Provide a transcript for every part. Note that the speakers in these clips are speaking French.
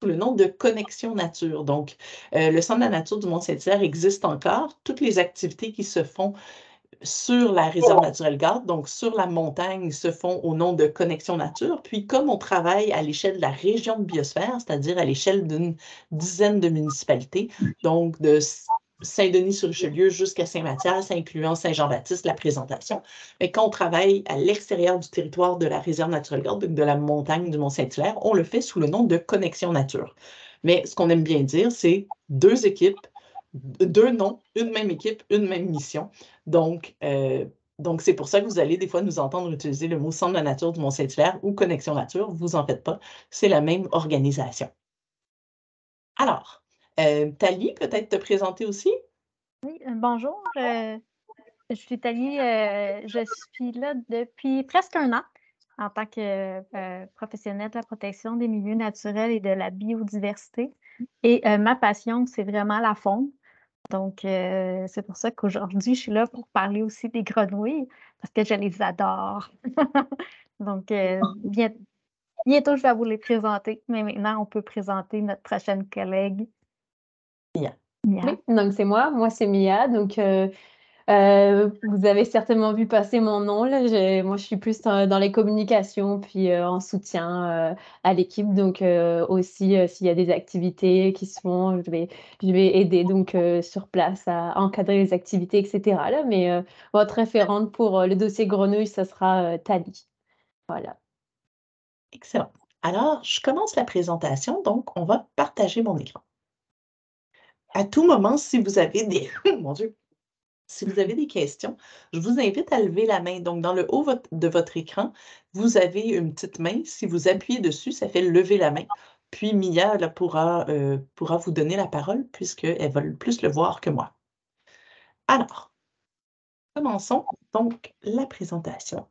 sous le nom de Connexion Nature. Donc, le Centre de la nature du Mont-Saint-Hilaire existe encore. Toutes les activités qui se font sur la réserve naturelle Garde, donc sur la montagne, se font au nom de Connexion Nature. Puis, comme on travaille à l'échelle de la région de biosphère, c'est-à-dire à l'échelle d'une dizaine de municipalités, donc de Saint-Denis-sur-Richelieu jusqu'à Saint-Mathias, incluant Saint-Jean-Baptiste, la présentation. Mais quand on travaille à l'extérieur du territoire de la réserve naturelle Garde, donc de la montagne du Mont-Saint-Hilaire, on le fait sous le nom de Connexion Nature. Mais ce qu'on aime bien dire, c'est 2 équipes, 2 noms, une même équipe, une même mission. Donc, c'est pour ça que vous allez des fois nous entendre utiliser le mot Centre de la nature du Mont-Saint-Hilaire ou Connexion Nature. Vous en faites pas, c'est la même organisation. Alors, Thalie, peut-être te présenter aussi? Oui, bonjour. Je suis Thalie. Je suis là depuis presque 1 an en tant que professionnelle de la protection des milieux naturels et de la biodiversité. Et ma passion, c'est vraiment la faune. Donc, c'est pour ça qu'aujourd'hui, je suis là pour parler aussi des grenouilles parce que je les adore. Donc, bientôt, je vais vous les présenter. Mais maintenant, on peut présenter notre prochaine collègue. Mia. Mia. Oui, donc c'est moi c'est Mia. Donc, vous avez certainement vu passer mon nom, là. Moi, je suis plus dans les communications, puis en soutien à l'équipe. Donc, aussi, s'il y a des activités qui se font, je vais aider donc sur place à encadrer les activités, etc. Là. Mais votre référente pour le dossier grenouille, ça sera Thalie. Voilà. Excellent. Alors, je commence la présentation, donc on va partager mon écran. À tout moment, si vous avez des... Mon Dieu! Si vous avez des questions, je vous invite à lever la main. Donc, dans le haut de votre écran, vous avez une petite main. Si vous appuyez dessus, ça fait lever la main. Puis Mia là, pourra vous donner la parole puisqu'elle va plus le voir que moi. Alors, commençons donc la présentation.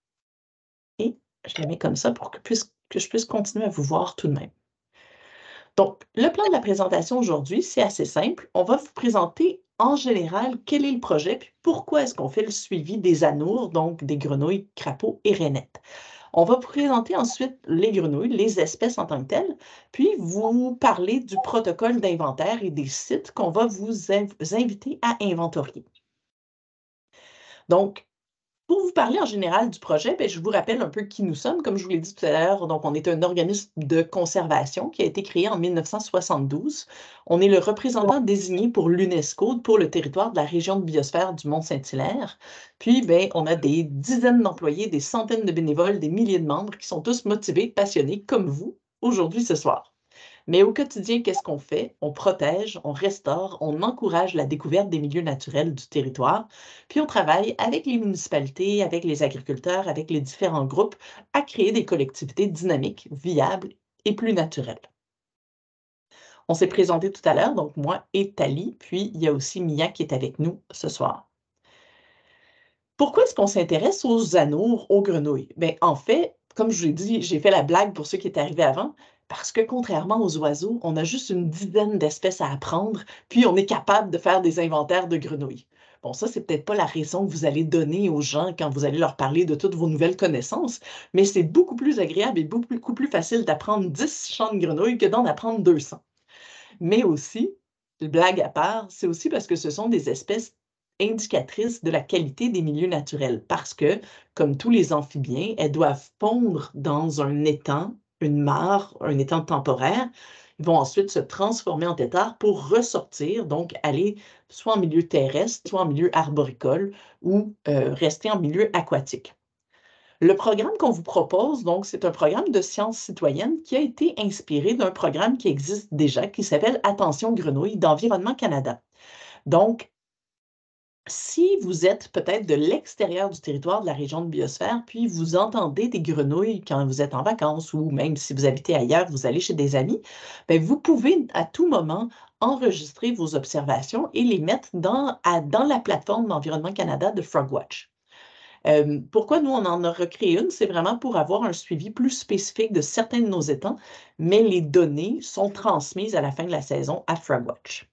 Et je la mets comme ça pour que je puisse continuer à vous voir tout de même. Donc, le plan de la présentation aujourd'hui, c'est assez simple. On va vous présenter en général quel est le projet, puis pourquoi est-ce qu'on fait le suivi des anours, donc des grenouilles, crapauds et rainettes. On va vous présenter ensuite les grenouilles, les espèces en tant que telles, puis vous parler du protocole d'inventaire et des sites qu'on va vous inviter à inventorier. Donc, pour vous parler en général du projet, je vous rappelle un peu qui nous sommes. Comme je vous l'ai dit tout à l'heure, donc on est un organisme de conservation qui a été créé en 1972. On est le représentant désigné pour l'UNESCO pour le territoire de la région de biosphère du Mont-Saint-Hilaire. Puis, on a des dizaines d'employés, des centaines de bénévoles, des milliers de membres qui sont tous motivés, passionnés comme vous aujourd'hui ce soir. Mais au quotidien, qu'est-ce qu'on fait? On protège, on restaure, on encourage la découverte des milieux naturels du territoire, puis on travaille avec les municipalités, avec les agriculteurs, avec les différents groupes à créer des collectivités dynamiques, viables et plus naturelles. On s'est présenté tout à l'heure, donc moi et Thalie, puis il y a aussi Mia qui est avec nous ce soir. Pourquoi est-ce qu'on s'intéresse aux anours, aux grenouilles? Bien, en fait, comme je vous l'ai dit, j'ai fait la blague pour ceux qui étaient arrivés avant, parce que contrairement aux oiseaux, on a juste une dizaine d'espèces à apprendre, puis on est capable de faire des inventaires de grenouilles. Bon, ça, c'est peut-être pas la raison que vous allez donner aux gens quand vous allez leur parler de toutes vos nouvelles connaissances, mais c'est beaucoup plus agréable et beaucoup plus facile d'apprendre 10 chants de grenouilles que d'en apprendre 200. Mais aussi, blague à part, c'est aussi parce que ce sont des espèces indicatrices de la qualité des milieux naturels parce que, comme tous les amphibiens, elles doivent pondre dans un étang, une mare, un étang temporaire. Ils vont ensuite se transformer en têtards pour ressortir, donc aller soit en milieu terrestre, soit en milieu arboricole ou rester en milieu aquatique. Le programme qu'on vous propose, donc, c'est un programme de sciences citoyennes qui a été inspiré d'un programme qui existe déjà, qui s'appelle Attention Grenouille d'Environnement Canada. Donc, si vous êtes peut-être de l'extérieur du territoire de la région de biosphère, puis vous entendez des grenouilles quand vous êtes en vacances ou même si vous habitez ailleurs, vous allez chez des amis, bien, vous pouvez à tout moment enregistrer vos observations et les mettre dans la plateforme d'Environnement Canada de Frogwatch. Pourquoi nous, on en a recréé une? C'est vraiment pour avoir un suivi plus spécifique de certains de nos étangs, mais les données sont transmises à la fin de la saison à Frogwatch.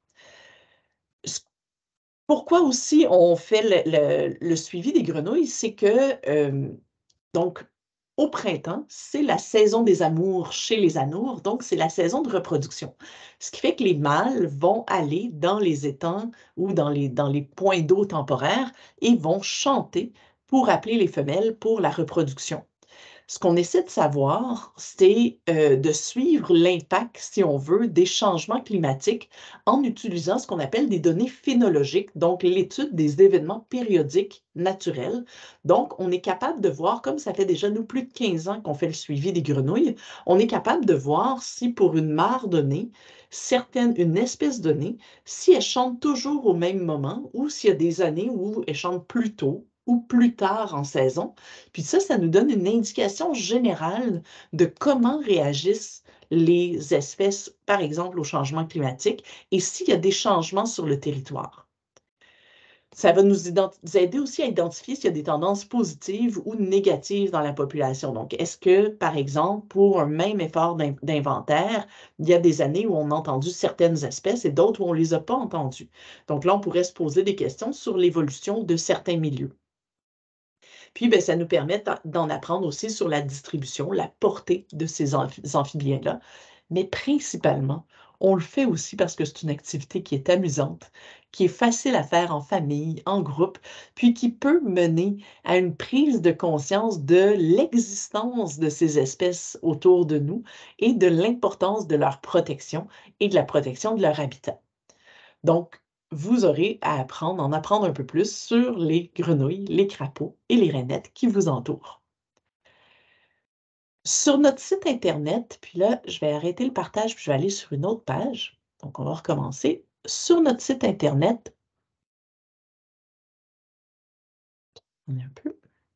Pourquoi aussi on fait le suivi des grenouilles? C'est que, donc, au printemps, c'est la saison des amours chez les anours, donc c'est la saison de reproduction. Ce qui fait que les mâles vont aller dans les étangs ou dans les points d'eau temporaires et vont chanter pour appeler les femelles pour la reproduction. Ce qu'on essaie de savoir, c'est de suivre l'impact, si on veut, des changements climatiques en utilisant ce qu'on appelle des données phénologiques, donc l'étude des événements périodiques naturels. Donc, on est capable de voir, comme ça fait déjà nous plus de 15 ans qu'on fait le suivi des grenouilles, on est capable de voir si pour une mare donnée, une espèce donnée, si elle chante toujours au même moment ou s'il y a des années où elle chante plus tôt ou plus tard en saison. Puis ça nous donne une indication générale de comment réagissent les espèces, par exemple, au changement climatique et s'il y a des changements sur le territoire. Ça va nous aider aussi à identifier s'il y a des tendances positives ou négatives dans la population. Donc, est-ce que, par exemple, pour un même effort d'inventaire, il y a des années où on a entendu certaines espèces et d'autres où on ne les a pas entendues? Donc là, on pourrait se poser des questions sur l'évolution de certains milieux. Puis, bien, ça nous permet d'en apprendre aussi sur la distribution, la portée de ces amphibiens-là. Mais principalement, on le fait aussi parce que c'est une activité qui est amusante, qui est facile à faire en famille, en groupe, puis qui peut mener à une prise de conscience de l'existence de ces espèces autour de nous et de l'importance de leur protection et de la protection de leur habitat. Donc, vous aurez à en apprendre un peu plus sur les grenouilles, les crapauds et les rainettes qui vous entourent. Sur notre site Internet, puis là, je vais arrêter le partage, puis je vais aller sur une autre page. Donc, on va recommencer. Sur notre site Internet, on est un peu...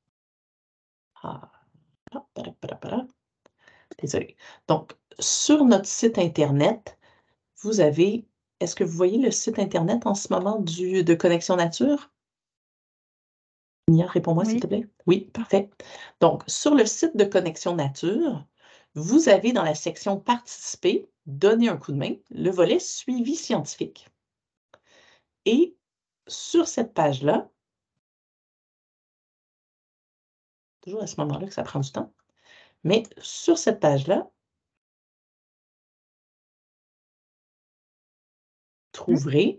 Désolé. Donc, sur notre site Internet, vous avez... Est-ce que vous voyez le site Internet en ce moment de Connexion Nature? Mia, réponds-moi s'il te plaît. Oui, parfait. Donc, sur le site de Connexion Nature, vous avez dans la section Participer, donner un coup de main, le volet Suivi scientifique. Et sur cette page-là, toujours à ce moment-là que ça prend du temps, mais sur cette page-là, trouverez...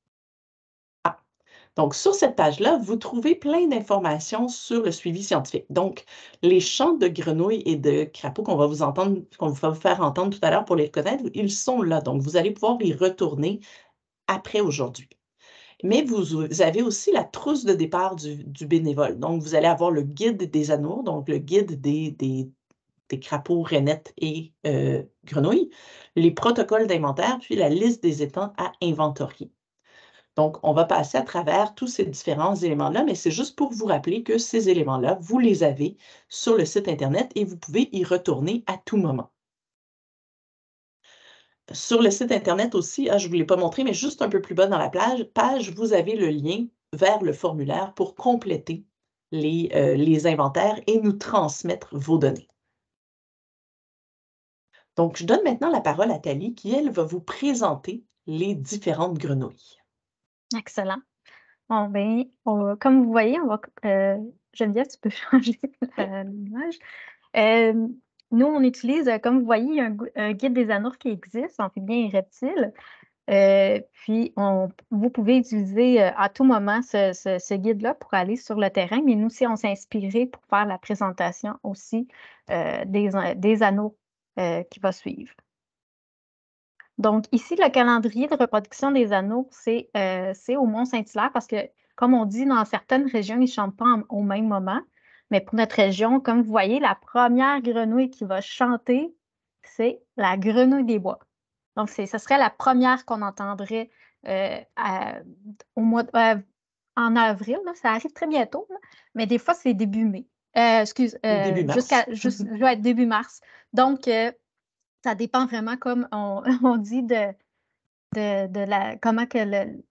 Donc, sur cette page-là, vous trouvez plein d'informations sur le suivi scientifique. Donc, les chants de grenouilles et de crapauds qu'on va vous faire entendre tout à l'heure pour les reconnaître, ils sont là. Donc, vous allez pouvoir y retourner après aujourd'hui. Mais vous avez aussi la trousse de départ du bénévole. Donc, vous allez avoir le guide des anours, donc le guide des crapauds, rainettes et grenouilles, les protocoles d'inventaire, puis la liste des étangs à inventorier. Donc, on va passer à travers tous ces différents éléments-là, mais c'est juste pour vous rappeler que ces éléments-là, vous les avez sur le site Internet et vous pouvez y retourner à tout moment. Sur le site Internet aussi, je ne vous l'ai pas montré, mais juste un peu plus bas dans la page, vous avez le lien vers le formulaire pour compléter les inventaires et nous transmettre vos données. Donc, je donne maintenant la parole à Thalie qui, elle, va vous présenter les différentes grenouilles. Excellent. Bon, bien, comme vous voyez, Geneviève, tu peux changer l'image. Nous, on utilise, comme vous voyez, un guide des anours qui existe, amphibiens et reptiles. Puis, vous pouvez utiliser à tout moment ce guide-là pour aller sur le terrain, mais nous aussi, on s'est inspiré pour faire la présentation aussi des anours qui va suivre. Donc, ici, le calendrier de reproduction des anours, c'est au Mont-Saint-Hilaire parce que, comme on dit, dans certaines régions, ils ne chantent pas au même moment. Mais pour notre région, comme vous voyez, la première grenouille qui va chanter, c'est la grenouille des bois. Donc, ce serait la première qu'on entendrait en avril. Là, ça arrive très bientôt, là, mais des fois, c'est début mai. Début mars. Début mars. Donc, ça dépend vraiment, comme on dit, comment que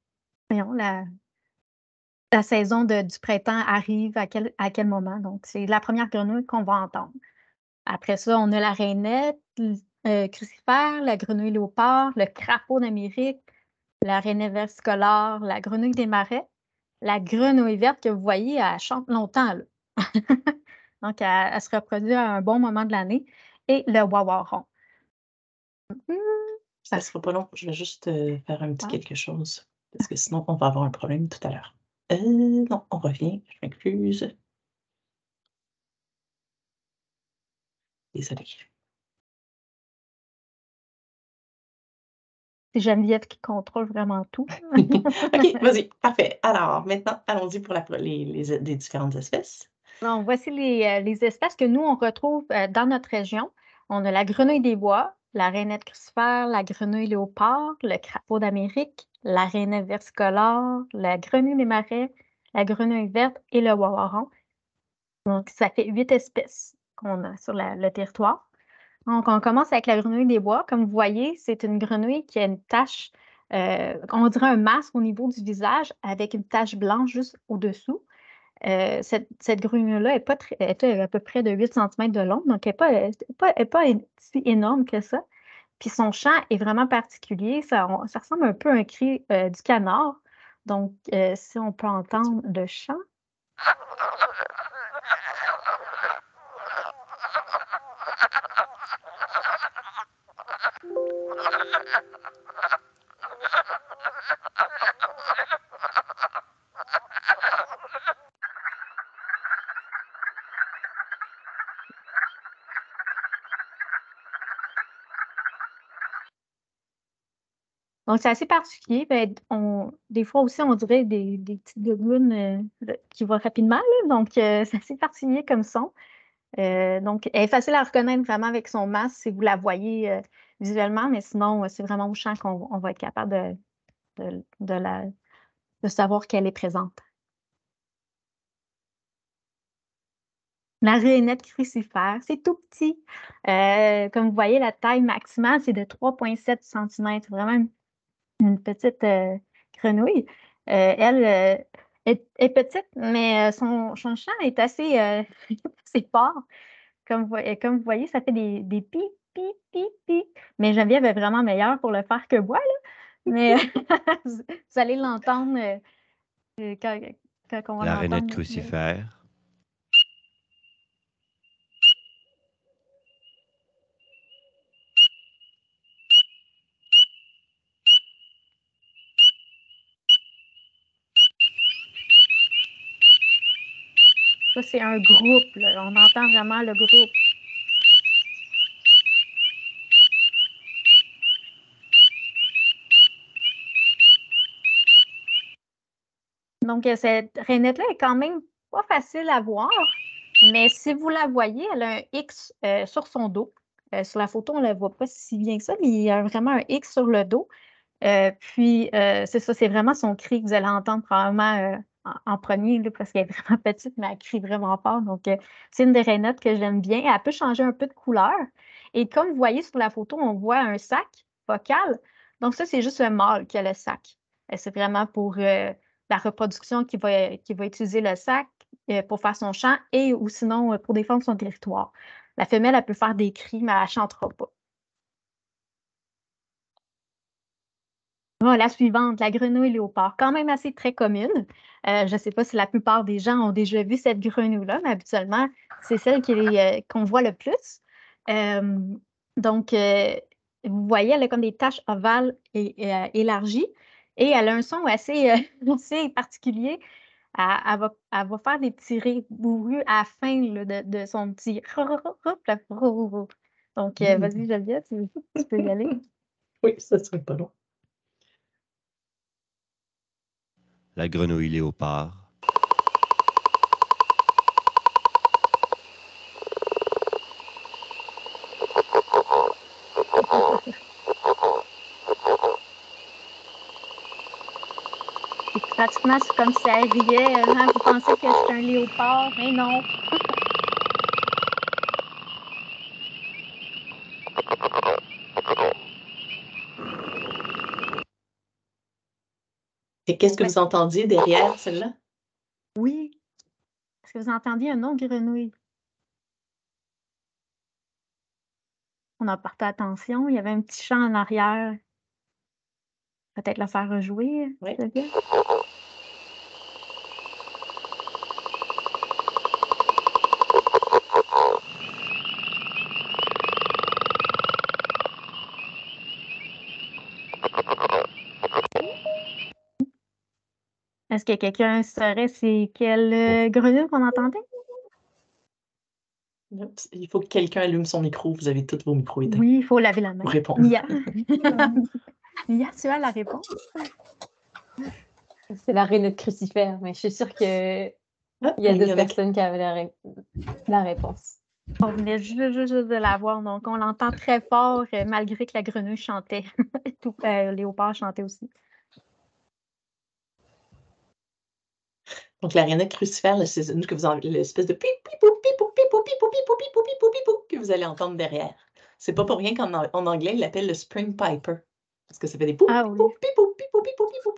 la saison du printemps arrive, à quel moment. Donc, c'est la première grenouille qu'on va entendre. Après ça, on a la rainette crucifère, la grenouille léopard, le crapaud d'Amérique, la rainette versicolore, la grenouille des marais, la grenouille verte que vous voyez, elle chante longtemps, là. Donc, elle se reproduit à un bon moment de l'année. Et le wawaron. Ça ne sera pas long. Je vais juste faire un petit Ouais. quelque chose. Parce que sinon, on va avoir un problème tout à l'heure. Non, on revient. Je m'excuse. Désolée. C'est Geneviève qui contrôle vraiment tout. OK, vas-y. Parfait. Alors, maintenant, allons-y pour les différentes espèces. Donc, voici les espèces que nous, on retrouve dans notre région. On a la grenouille des bois, la rainette crucifère, la grenouille léopard, le crapaud d'Amérique, la rainette versicolore, la grenouille des marais, la grenouille verte et le wawaron. Donc, ça fait 8 espèces qu'on a sur le territoire. Donc, on commence avec la grenouille des bois. Comme vous voyez, c'est une grenouille qui a une tache, on dirait un masque au niveau du visage avec une tache blanche juste au-dessous. Cette grenouille-là est à peu près de 8 cm de long, donc elle n'est pas si énorme que ça. Puis son chant est vraiment particulier. Ça ressemble un peu à un cri du canard. Donc, si on peut entendre le chant. Donc, c'est assez particulier. Ben, des fois aussi, on dirait des petites gueugounes qui vont rapidement, là. Donc, c'est assez particulier comme son. Donc, elle est facile à reconnaître vraiment avec son masque si vous la voyez visuellement, mais sinon, c'est vraiment au chant qu'on va être capable de savoir qu'elle est présente. La rainette crucifère, c'est tout petit. Comme vous voyez, la taille maximale, c'est de 3,7 cm. C'est vraiment une petite grenouille. Elle est petite, mais son chant est assez, assez fort. Comme vous voyez, ça fait des pi, pi, pi, pi. Mais Geneviève est vraiment meilleure pour le faire que moi, là. Mais vous allez l'entendre quand, quand on va La rainette l'entendre. crucifère. Ça, c'est un groupe, là. On entend vraiment le groupe. Donc, cette rainette-là est quand même pas facile à voir, mais si vous la voyez, elle a un X sur son dos. Sur la photo, on ne la voit pas si bien que ça, mais il y a vraiment un X sur le dos. C'est ça, c'est vraiment son cri que vous allez entendre probablement en premier, là, parce qu'elle est vraiment petite, mais elle crie vraiment fort. Donc, c'est une des rainettes que j'aime bien. Elle peut changer un peu de couleur. Et comme vous voyez sur la photo, on voit un sac vocal. Donc, ça, c'est juste le mâle qui a le sac. C'est vraiment pour la reproduction qui va utiliser le sac pour faire son chant et ou sinon pour défendre son territoire. La femelle, elle peut faire des cris, mais elle ne chantera pas. La suivante, la grenouille léopard, quand même assez très commune. Je ne sais pas si la plupart des gens ont déjà vu cette grenouille-là, mais habituellement, c'est celle qu'on voit le plus. Euh, donc, vous voyez, elle a comme des taches ovales et élargies et elle a un son assez, assez particulier. Elle va faire des petits rires bourrus à la fin là, de son petit. Donc, vas-y, Geneviève, tu peux y aller. Oui, ça ne serait pas long. La grenouille léopard. Pratiquement, c'est comme si elle riait. Hein? Vous pensez que c'est un léopard, mais non. Et qu'est-ce que vous entendiez derrière celle-là? Oui. Est-ce que vous entendiez un nom de grenouille? On a porté attention. Il y avait un petit chant en arrière. Peut-être le faire rejouer, Oui. Geneviève? Est-ce que quelqu'un saurait c'est quelle grenouille qu'on entendait? Oups, il faut que quelqu'un allume son micro. Vous avez tous vos micros éteints Oui, il faut laver la main. pour répondre. Mia. Mia, tu as la réponse? C'est la rainette crucifère, mais je suis sûre qu'il Ah, y a il y d'autres en a personnes qui avaient la réponse. On venait juste de la voir, donc on l'entend très fort, malgré que la grenouille chantait. Tout, Léopard chantait aussi. Donc, la rainette crucifère, là, c'est une que vous avez l'espèce de pipou, pipou, pipou, pipou, pipou, pipou, pipou, pipou, que vous allez entendre derrière. C'est pas pour rien qu'en en anglais, ils l'appellent le Spring Piper. Parce que ça fait des pou, Ah pipou, oui. pipou, pipou, pipou, pipou,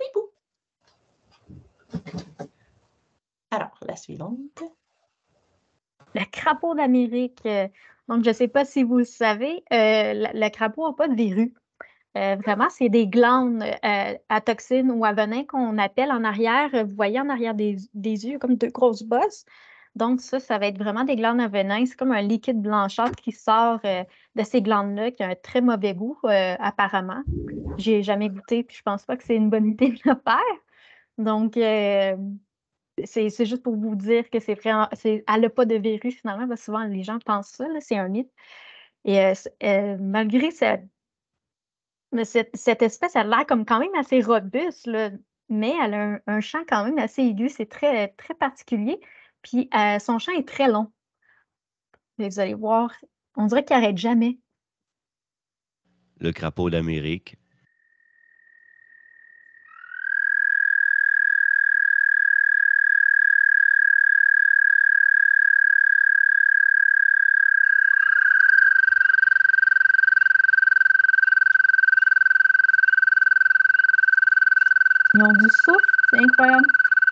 pipou. Alors, la suivante. Le crapaud d'Amérique. Donc, je ne sais pas si vous le savez, le crapaud n'a pas de verrues. Vraiment, c'est des glandes à toxines ou à venin qu'on appelle en arrière. Vous voyez en arrière des yeux, comme deux grosses bosses. Donc, ça va être vraiment des glandes à venin. C'est comme un liquide blanchâtre qui sort de ces glandes-là, qui a un très mauvais goût, apparemment. J'ai jamais goûté, puis je pense pas que c'est une bonne idée de le faire. Donc, c'est juste pour vous dire que c'est vraiment, elle n'a pas de verrues finalement, parce que souvent les gens pensent ça, là, c'est un mythe. Et malgré mais cette espèce, elle a l'air comme quand même assez robuste, là, mais elle a un chant quand même assez aigu, c'est très, très particulier. Puis son chant est très long. Et vous allez voir, on dirait qu'il n'arrête jamais. Le crapaud d'Amérique. Ils ont du souffle, c'est incroyable.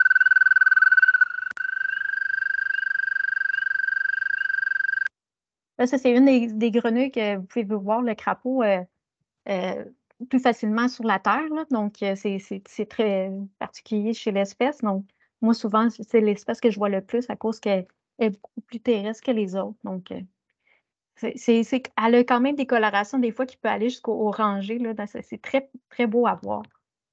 Là, ça, c'est une des grenouilles que vous pouvez voir, le crapaud, euh, plus facilement sur la terre, là. Donc, c'est très particulier chez l'espèce. Donc, moi, souvent, c'est l'espèce que je vois le plus à cause qu'elle est beaucoup plus terrestre que les autres. Donc, elle a quand même des colorations, des fois, qui peut aller jusqu'au orangé, là. C'est très, très beau à voir.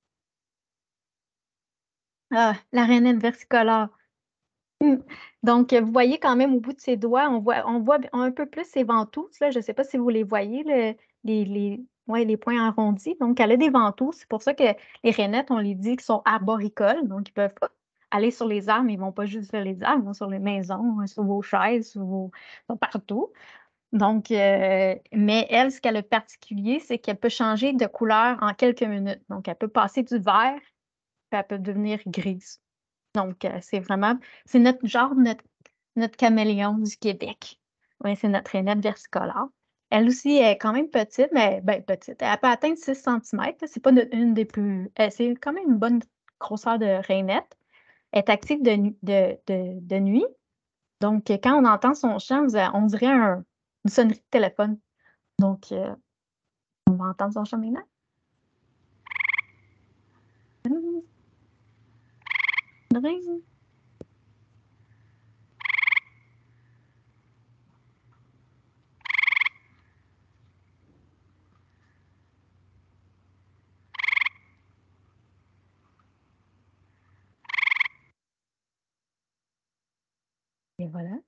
Ah, la rainette versicolore. Donc, vous voyez quand même au bout de ses doigts, on voit un peu plus ses ventouses, là. Je ne sais pas si vous les voyez, ouais, les points arrondis. Donc, elle a des ventouses. C'est pour ça que les rainettes, on les dit qu'ils sont arboricoles. Donc, ils peuvent pas aller sur les arbres, mais ils ne vont pas juste sur les arbres, ils vont sur les maisons, sur vos chaises, ils vont partout. Donc, mais elle, ce qu'elle a de particulier, c'est qu'elle peut changer de couleur en quelques minutes. Donc, elle peut passer du vert, puis elle peut devenir grise. Donc, c'est notre caméléon du Québec. Oui, c'est notre rainette versicolore. Elle aussi est quand même petite, mais ben, petite. Elle peut atteindre 6 cm. C'est pas une des plus. C'est quand même une bonne grosseur de rainette. Elle est active de nuit. Donc, quand on entend son chant, on dirait une sonnerie de téléphone. Donc, on va entendre son chant maintenant. Dring. Et voilà.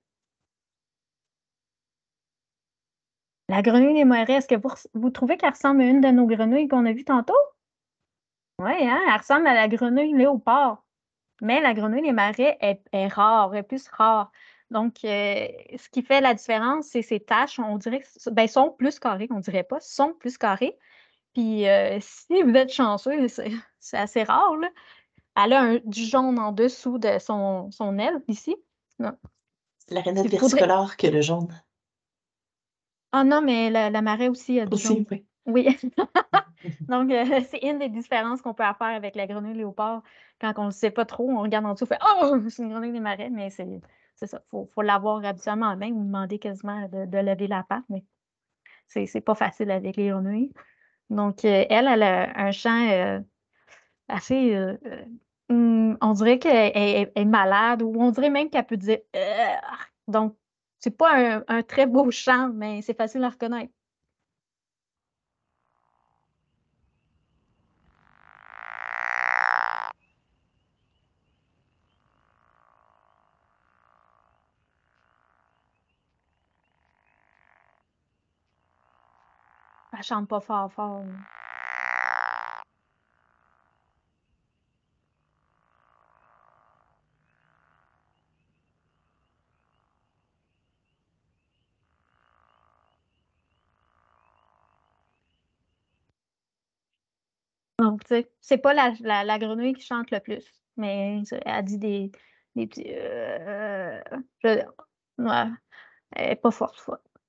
La grenouille des marais, est-ce que vous trouvez qu'elle ressemble à une de nos grenouilles qu'on a vues tantôt? Oui, hein? Elle ressemble à la grenouille léopard. Mais la grenouille des marais est rare, est plus rare. Donc, ce qui fait la différence, c'est ses taches. On dirait que ben, sont plus carrées, on dirait pas, sont plus carrées. Puis, si vous êtes chanceux, c'est assez rare, là. Elle a du jaune en dessous de son aile, ici. Non. C'est la rainette Faudrait... versicolore que le jaune. Ah non, mais la marée aussi a du jaune. Aussi, oui. Oui. Donc, c'est une des différences qu'on peut faire avec la grenouille léopard. Quand on ne le sait pas trop, on regarde en dessous, on fait oh, c'est une grenouille des marais, mais c'est ça. Faut l'avoir habituellement en main ou demander quasiment de lever la patte, mais c'est pas facile avec les grenouilles. Donc, elle a un chant assez. On dirait qu'elle est malade ou on dirait même qu'elle peut dire. Donc, c'est pas un très beau chant, mais c'est facile à reconnaître. Elle chante pas fort, fort. Donc, tu sais, c'est pas la grenouille qui chante le plus, mais elle dit des petits. Ouais, elle est pas forte.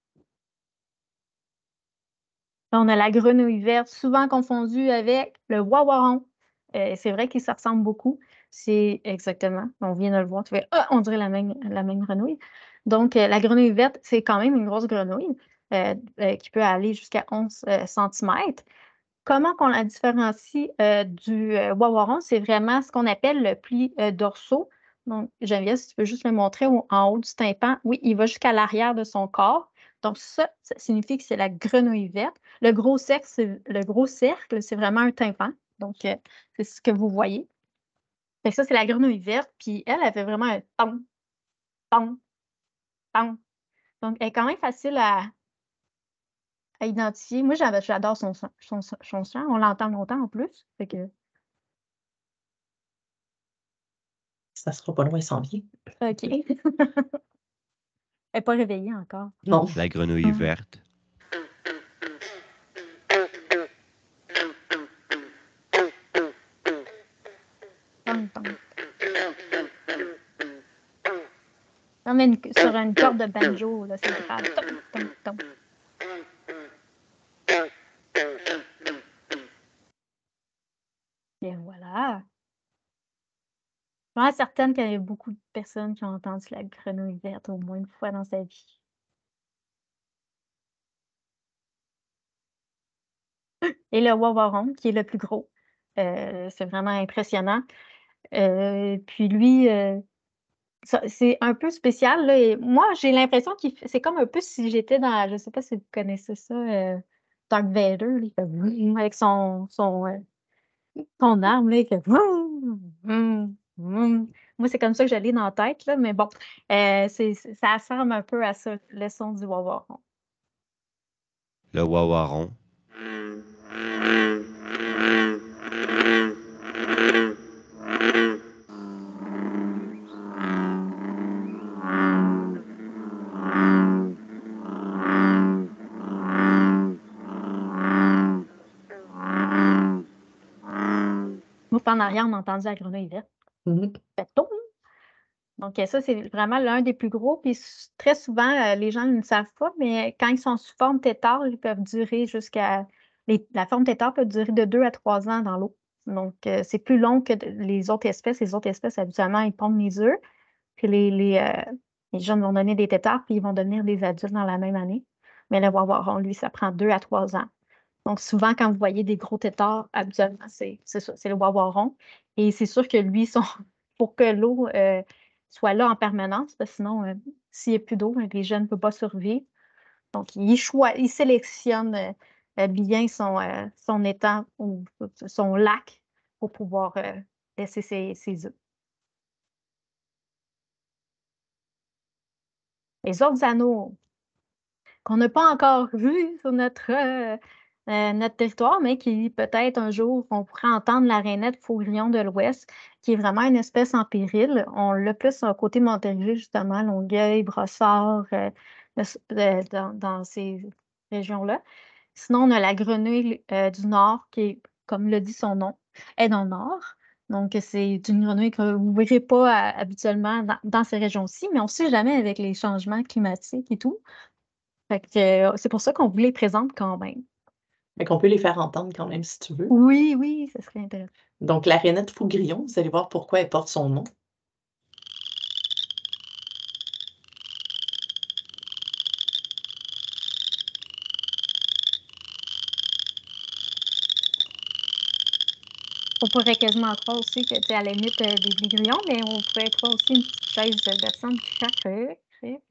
On a la grenouille verte, souvent confondue avec le wawaron. C'est vrai qu'ils se ressemblent beaucoup. C'est exactement, on vient de le voir, tu fais, ah, on dirait la même grenouille. Donc, la grenouille verte, c'est quand même une grosse grenouille qui peut aller jusqu'à 11 cm. Comment qu'on la différencie du wawaron? C'est vraiment ce qu'on appelle le pli dorsaux. Donc, Geneviève, si tu peux juste le montrer en haut du tympan. Oui, il va jusqu'à l'arrière de son corps. Donc, ça signifie que c'est la grenouille verte. Le gros cercle, c'est vraiment un tympan. Donc, c'est ce que vous voyez. Fait que ça, c'est la grenouille verte. Puis elle fait vraiment un ton, ton, ton. Donc, elle est quand même facile à identifier. Moi, j'adore son chant. On l'entend longtemps en plus. Fait que, Ça sera pas loin, il s'en vient. OK. Elle n'est pas réveillée encore. Non. La grenouille verte. Tom, tom. Comme sur une corde de banjo, là, c'est grave. Tom, tom, tom. Et voilà. Je suis certaine qu'il y a beaucoup de personnes qui ont entendu la grenouille verte au moins une fois dans sa vie. Et le wawaron, qui est le plus gros. C'est vraiment impressionnant. Puis lui, c'est un peu spécial, là, et moi, j'ai l'impression c'est comme un peu si j'étais dans, je sais pas si vous connaissez ça, Darth Vader, là, il fait vroom avec son arme, là, il fait vroom, vroom, vroom. Moi, c'est comme ça que j'allais dans la tête, là, mais bon, ça ressemble un peu à ça, le son du wawaron. Le wawaron. Moi, en arrière, on a entendu la grenouille verte. Mhm. Fait toum. Donc, ça, c'est vraiment l'un des plus gros. Puis très souvent, les gens ne le savent pas, mais quand ils sont sous forme tétard, ils peuvent durer la forme tétard peut durer de 2 à 3 ans dans l'eau. Donc, c'est plus long que les autres espèces. Les autres espèces, habituellement, ils pondent les œufs. Puis les jeunes vont donner des tétards, puis ils vont devenir des adultes dans la même année. Mais le wawaron, lui, ça prend 2 à 3 ans. Donc, souvent, quand vous voyez des gros tétards, habituellement, c'est ça, c'est le wawaron. Et c'est sûr que lui, pour que l'eau soit là en permanence, parce que sinon, s'il n'y a plus d'eau, les jeunes ne peuvent pas survivre. Donc, il sélectionne bien son étang ou son lac pour pouvoir laisser ses œufs. Les autres anneaux qu'on n'a pas encore vus sur notre territoire, mais qui peut-être un jour, on pourrait entendre la rainette faugrillon de l'Ouest, qui est vraiment une espèce en péril. On l'a plus côté Montérégie, justement, Longueuil, Brossard, dans ces régions-là. Sinon, on a la grenouille du Nord, qui est, comme le dit son nom, est dans le Nord. Donc, c'est une grenouille que vous ne verrez pas habituellement dans ces régions-ci, mais on ne sait jamais avec les changements climatiques et tout. Fait que, c'est pour ça qu'on vous les présente quand même. Fait qu'on peut les faire entendre quand même si tu veux. Oui, oui, ça serait intéressant. Donc, la rainette faugrillon, vous allez voir pourquoi elle porte son nom. On pourrait quasiment croire aussi que, tu sais, à la limite des grillons, mais on pourrait croire aussi une petite chaise berçante qui craque.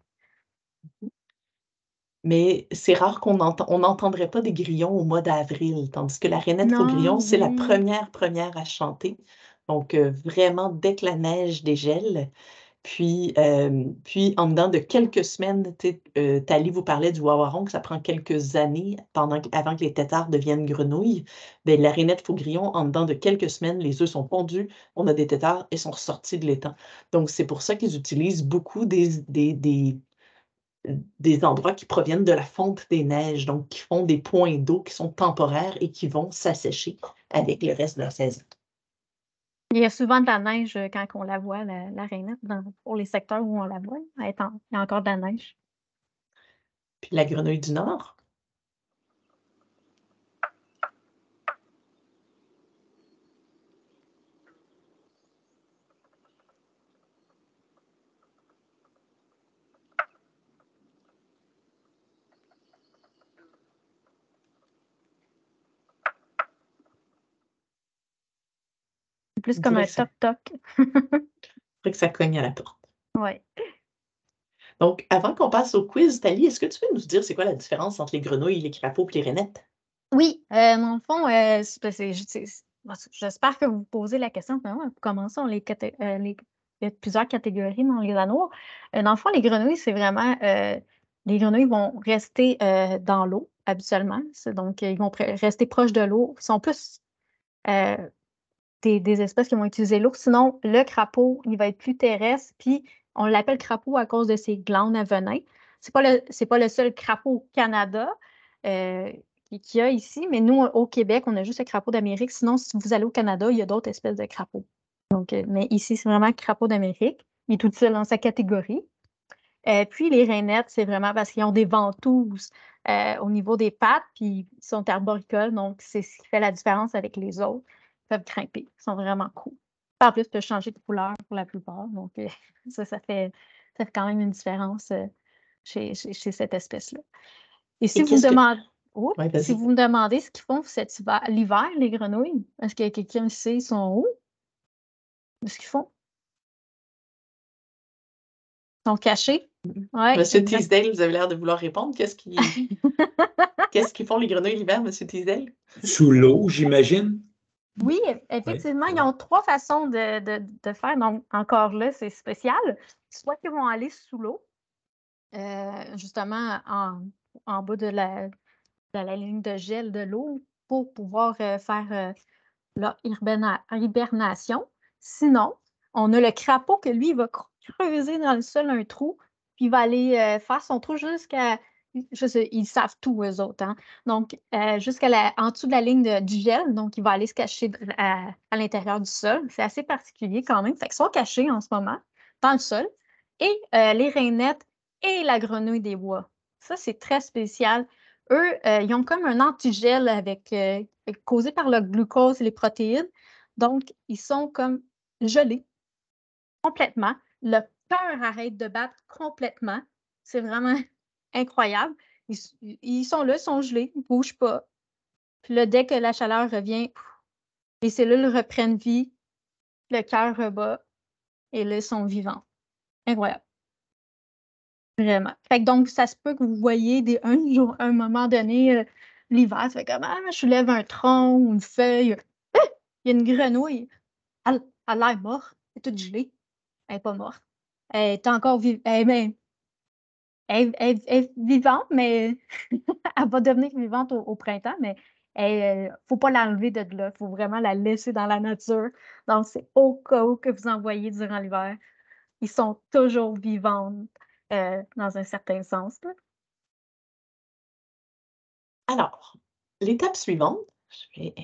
Mais c'est rare on n'entendrait pas des grillons au mois d'avril, tandis que la rainette faugrillon, Non, c'est la oui. première à chanter. Donc, vraiment, dès que la neige dégèle. Puis, en dedans de quelques semaines, Thalie vous parlait du wawaron, que ça prend quelques années avant que les têtards deviennent grenouilles. Bien, la rainette faugrillon, en dedans de quelques semaines, les œufs sont pondus, on a des têtards et sont ressortis de l'étang. Donc, c'est pour ça qu'ils utilisent beaucoup des endroits qui proviennent de la fonte des neiges, donc qui font des points d'eau qui sont temporaires et qui vont s'assécher avec le reste de la saison. Il y a souvent de la neige quand on la voit, la rainette, pour les secteurs où on la voit. Il y a encore de la neige. Puis la grenouille du Nord? C'est plus comme un toc-toc. Faudrait que ça cogne à la porte. Oui. Donc, avant qu'on passe au quiz, Thalie, est-ce que tu peux nous dire c'est quoi la différence entre les grenouilles, les crapauds et les rainettes? Oui, dans le fond, j'espère que vous vous posez la question, comment ça, il y a plusieurs catégories dans les anours. Dans le fond, les grenouilles, c'est vraiment, les grenouilles vont rester dans l'eau habituellement. Donc, ils vont rester proches de l'eau. Ils sont plus des espèces qui vont utiliser l'eau. Sinon, le crapaud, il va être plus terrestre, puis on l'appelle crapaud à cause de ses glandes à venin. C'est pas le seul crapaud au Canada qu'il y a ici, mais nous, au Québec, on a juste le crapaud d'Amérique. Sinon, si vous allez au Canada, il y a d'autres espèces de crapauds. Donc, mais ici, c'est vraiment le crapaud d'Amérique. Il est tout seul dans sa catégorie. Puis les rainettes, c'est vraiment parce qu'ils ont des ventouses au niveau des pattes, puis ils sont arboricoles, donc c'est ce qui fait la différence avec les autres. Ils peuvent grimper, ils sont vraiment cool. En plus, ils peuvent changer de couleur pour la plupart, donc ça fait quand même une différence chez cette espèce-là. Et si vous me demandez... si vous me demandez ce qu'ils font l'hiver, les grenouilles, est-ce que quelqu'un sait, ils sont où? Qu'est-ce qu'ils font? Ils sont cachés. Ouais, Monsieur Teasdale, vous avez l'air de vouloir répondre. Qu'est-ce qu'ils font les grenouilles l'hiver, Monsieur Teasdale? Sous l'eau, j'imagine. Oui, effectivement, ils ont 3 façons de faire. Donc, encore là, c'est spécial. Soit qu'ils vont aller sous l'eau, justement en bas de la ligne de gel de l'eau pour pouvoir faire leur hibernation. Sinon, on a le crapaud que lui, il va creuser dans le sol un trou, puis il va aller faire son trou jusqu'à... ils savent tout, eux autres. Hein? Donc, en dessous de la ligne du gel, donc il va aller se cacher à l'intérieur du sol. C'est assez particulier quand même. Fait qu'ils sont cachés en ce moment dans le sol. Et les rainettes et la grenouille des bois. Ça, c'est très spécial. Eux, ils ont comme un antigel causé par le glucose et les protéines. Donc, ils sont comme gelés complètement. Le cœur arrête de battre complètement. C'est vraiment incroyable. Ils sont là, ils sont gelés, ils ne bougent pas. Puis là, dès que la chaleur revient, les cellules reprennent vie, le cœur rebat et là, ils sont vivants. Incroyable. Vraiment. Fait que donc, ça se peut que vous voyez un moment donné, l'hiver, ça fait comme je soulève un tronc ou une feuille. Il y a une grenouille. Elle a l'air morte. Elle est toute gelée. Elle n'est pas morte. Elle est encore vivante. Elle est vivante, mais elle va devenir vivante au printemps, mais il ne faut pas l'enlever de là. Il faut vraiment la laisser dans la nature. Donc, c'est au cas où que vous envoyez durant l'hiver. Ils sont toujours vivantes dans un certain sens. Là. Alors, l'étape suivante, je vais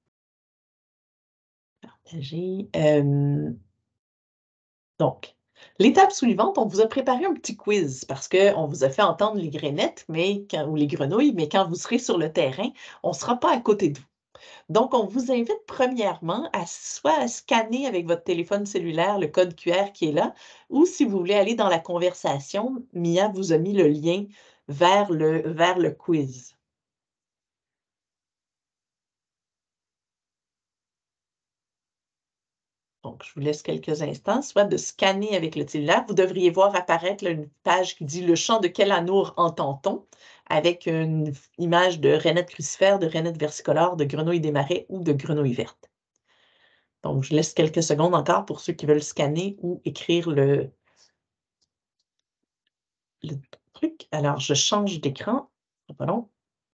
partager. Donc, l'étape suivante, on vous a préparé un petit quiz parce qu'on vous a fait entendre les grenouilles, ou les grenouilles, mais quand vous serez sur le terrain, on ne sera pas à côté de vous. Donc, on vous invite premièrement soit à scanner avec votre téléphone cellulaire le code QR qui est là, ou si vous voulez aller dans la conversation, Mia vous a mis le lien vers le quiz. Donc, je vous laisse quelques instants, soit de scanner avec le cellulaire. Vous devriez voir apparaître là, une page qui dit « Le chant de quel anour entend-on ?» avec une image de rainette crucifère, de rainette versicolore, de grenouille des marais ou de grenouille verte. Donc, je laisse quelques secondes encore pour ceux qui veulent scanner ou écrire le le truc. Alors, je change d'écran. Pas long.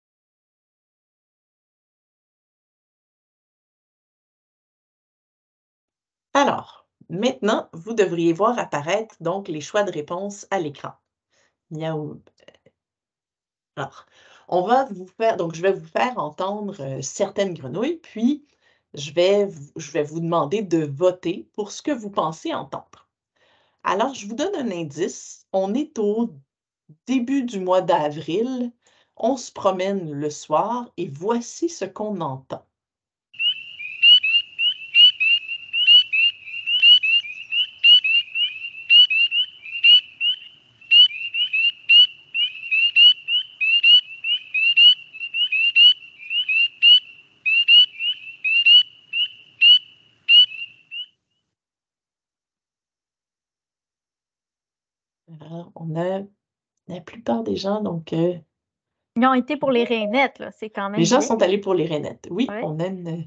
Alors, maintenant, vous devriez voir apparaître donc les choix de réponse à l'écran. Miaou. Alors, on va vous faire, donc je vais vous faire entendre certaines grenouilles, puis je vais vous demander de voter pour ce que vous pensez entendre. Alors, je vous donne un indice. On est au début du mois d'avril. On se promène le soir et voici ce qu'on entend. Alors, on a la plupart des gens, donc Ils ont été pour les rainettes, là. C'est quand les même gens bien. sont allés pour les rainettes. Oui, Ouais. on a une.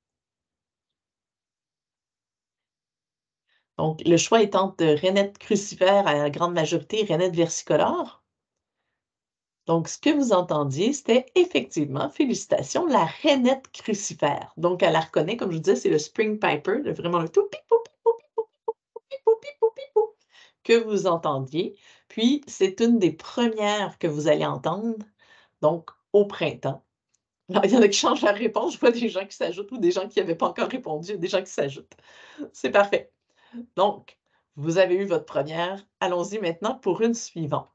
Donc, le choix étant de rainettes crucifères à la grande majorité, rainettes versicolores. Donc, ce que vous entendiez, c'était effectivement, félicitations, la rainette crucifère. Donc, elle la reconnaît, comme je vous disais, c'est le Spring Piper, vraiment le tout pipou, pipou, pipou, pipou, pipou, pipou, pipou, que vous entendiez. Puis, c'est une des premières que vous allez entendre, donc au printemps. Alors, il y en a qui changent la réponse. Je vois des gens qui s'ajoutent ou des gens qui n'avaient pas encore répondu, des gens qui s'ajoutent. C'est parfait. Donc, vous avez eu votre première. Allons-y maintenant pour une suivante.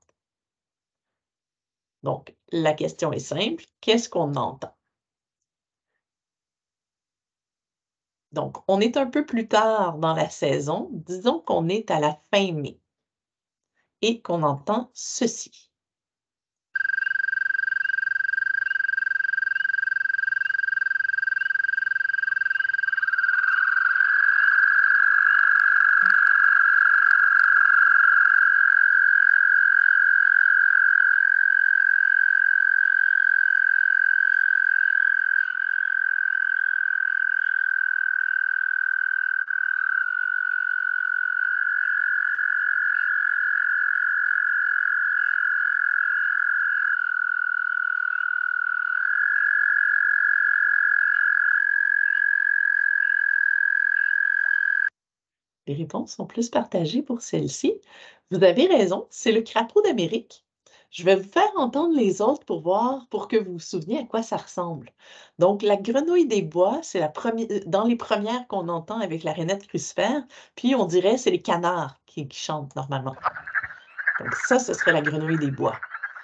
Donc, la question est simple. Qu'est-ce qu'on entend? Donc, on est un peu plus tard dans la saison. Disons qu'on est à la fin mai et qu'on entend ceci. Les réponses sont plus partagées pour celle-ci. Vous avez raison, c'est le crapaud d'Amérique. Je vais vous faire entendre les autres pour que vous vous souveniez à quoi ça ressemble. Donc, la grenouille des bois, c'est dans les premières qu'on entend avec la rainette crucifère, puis on dirait c'est les canards qui chantent normalement. Donc, ça, ce serait la grenouille des bois.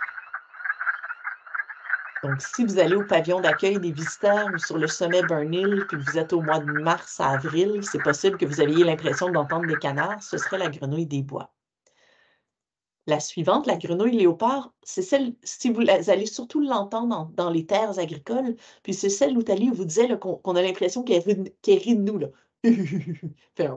Donc, si vous allez au pavillon d'accueil des visiteurs ou sur le sommet Burn Hill, puis que vous êtes au mois de mars à avril, c'est possible que vous ayez l'impression d'entendre des canards, ce serait la grenouille des bois. La suivante, la grenouille léopard, c'est celle, si vous allez surtout l'entendre dans les terres agricoles, puis c'est celle où Thalie vous disait là, qu'on a l'impression qu'elle rit de nous. Là. Fait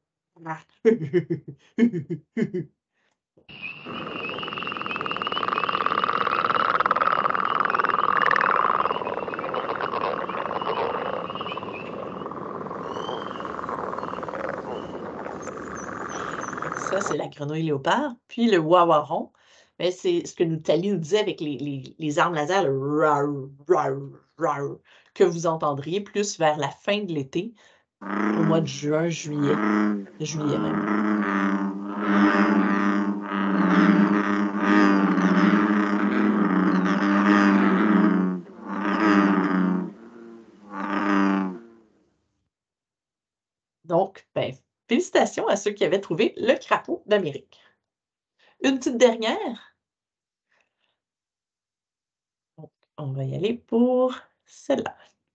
Ça, c'est la grenouille léopard. Puis le wawaron, ben, c'est ce que Thalie nous disait avec les armes laser, le rar, rar, rar, que vous entendriez plus vers la fin de l'été, au mois de juin, juillet même. Donc, ben, félicitations à ceux qui avaient trouvé le crapaud d'Amérique. Une petite dernière. Donc, on va y aller pour celle-là.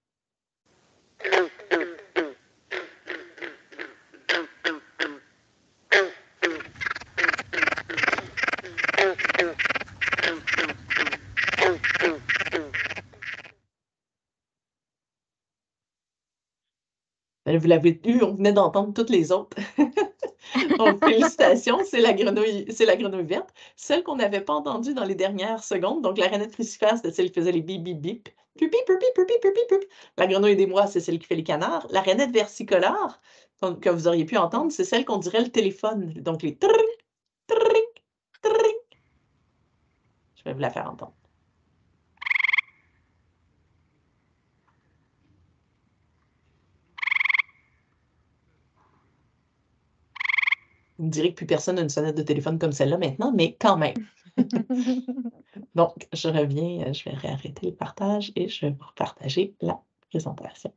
Vous l'avez eu, on venait d'entendre toutes les autres. Donc, félicitations, c'est la grenouille verte. Celle qu'on n'avait pas entendue dans les dernières secondes, donc la rainette crucifère, c'était celle qui faisait les bip, bip, bip. Pup, pip, pup, pip, pup, pip, pup. La grenouille des bois, c'est celle qui fait les canards. La rainette versicolore, que vous auriez pu entendre, c'est celle qu'on dirait le téléphone. Donc, les trrrink, trrrink, trrrink. vais vous la faire entendre. Vous me direz que plus personne n'a une sonnette de téléphone comme celle-là maintenant, mais quand même. Donc, je reviens, je vais réarrêter le partage et je vais vous repartager la présentation.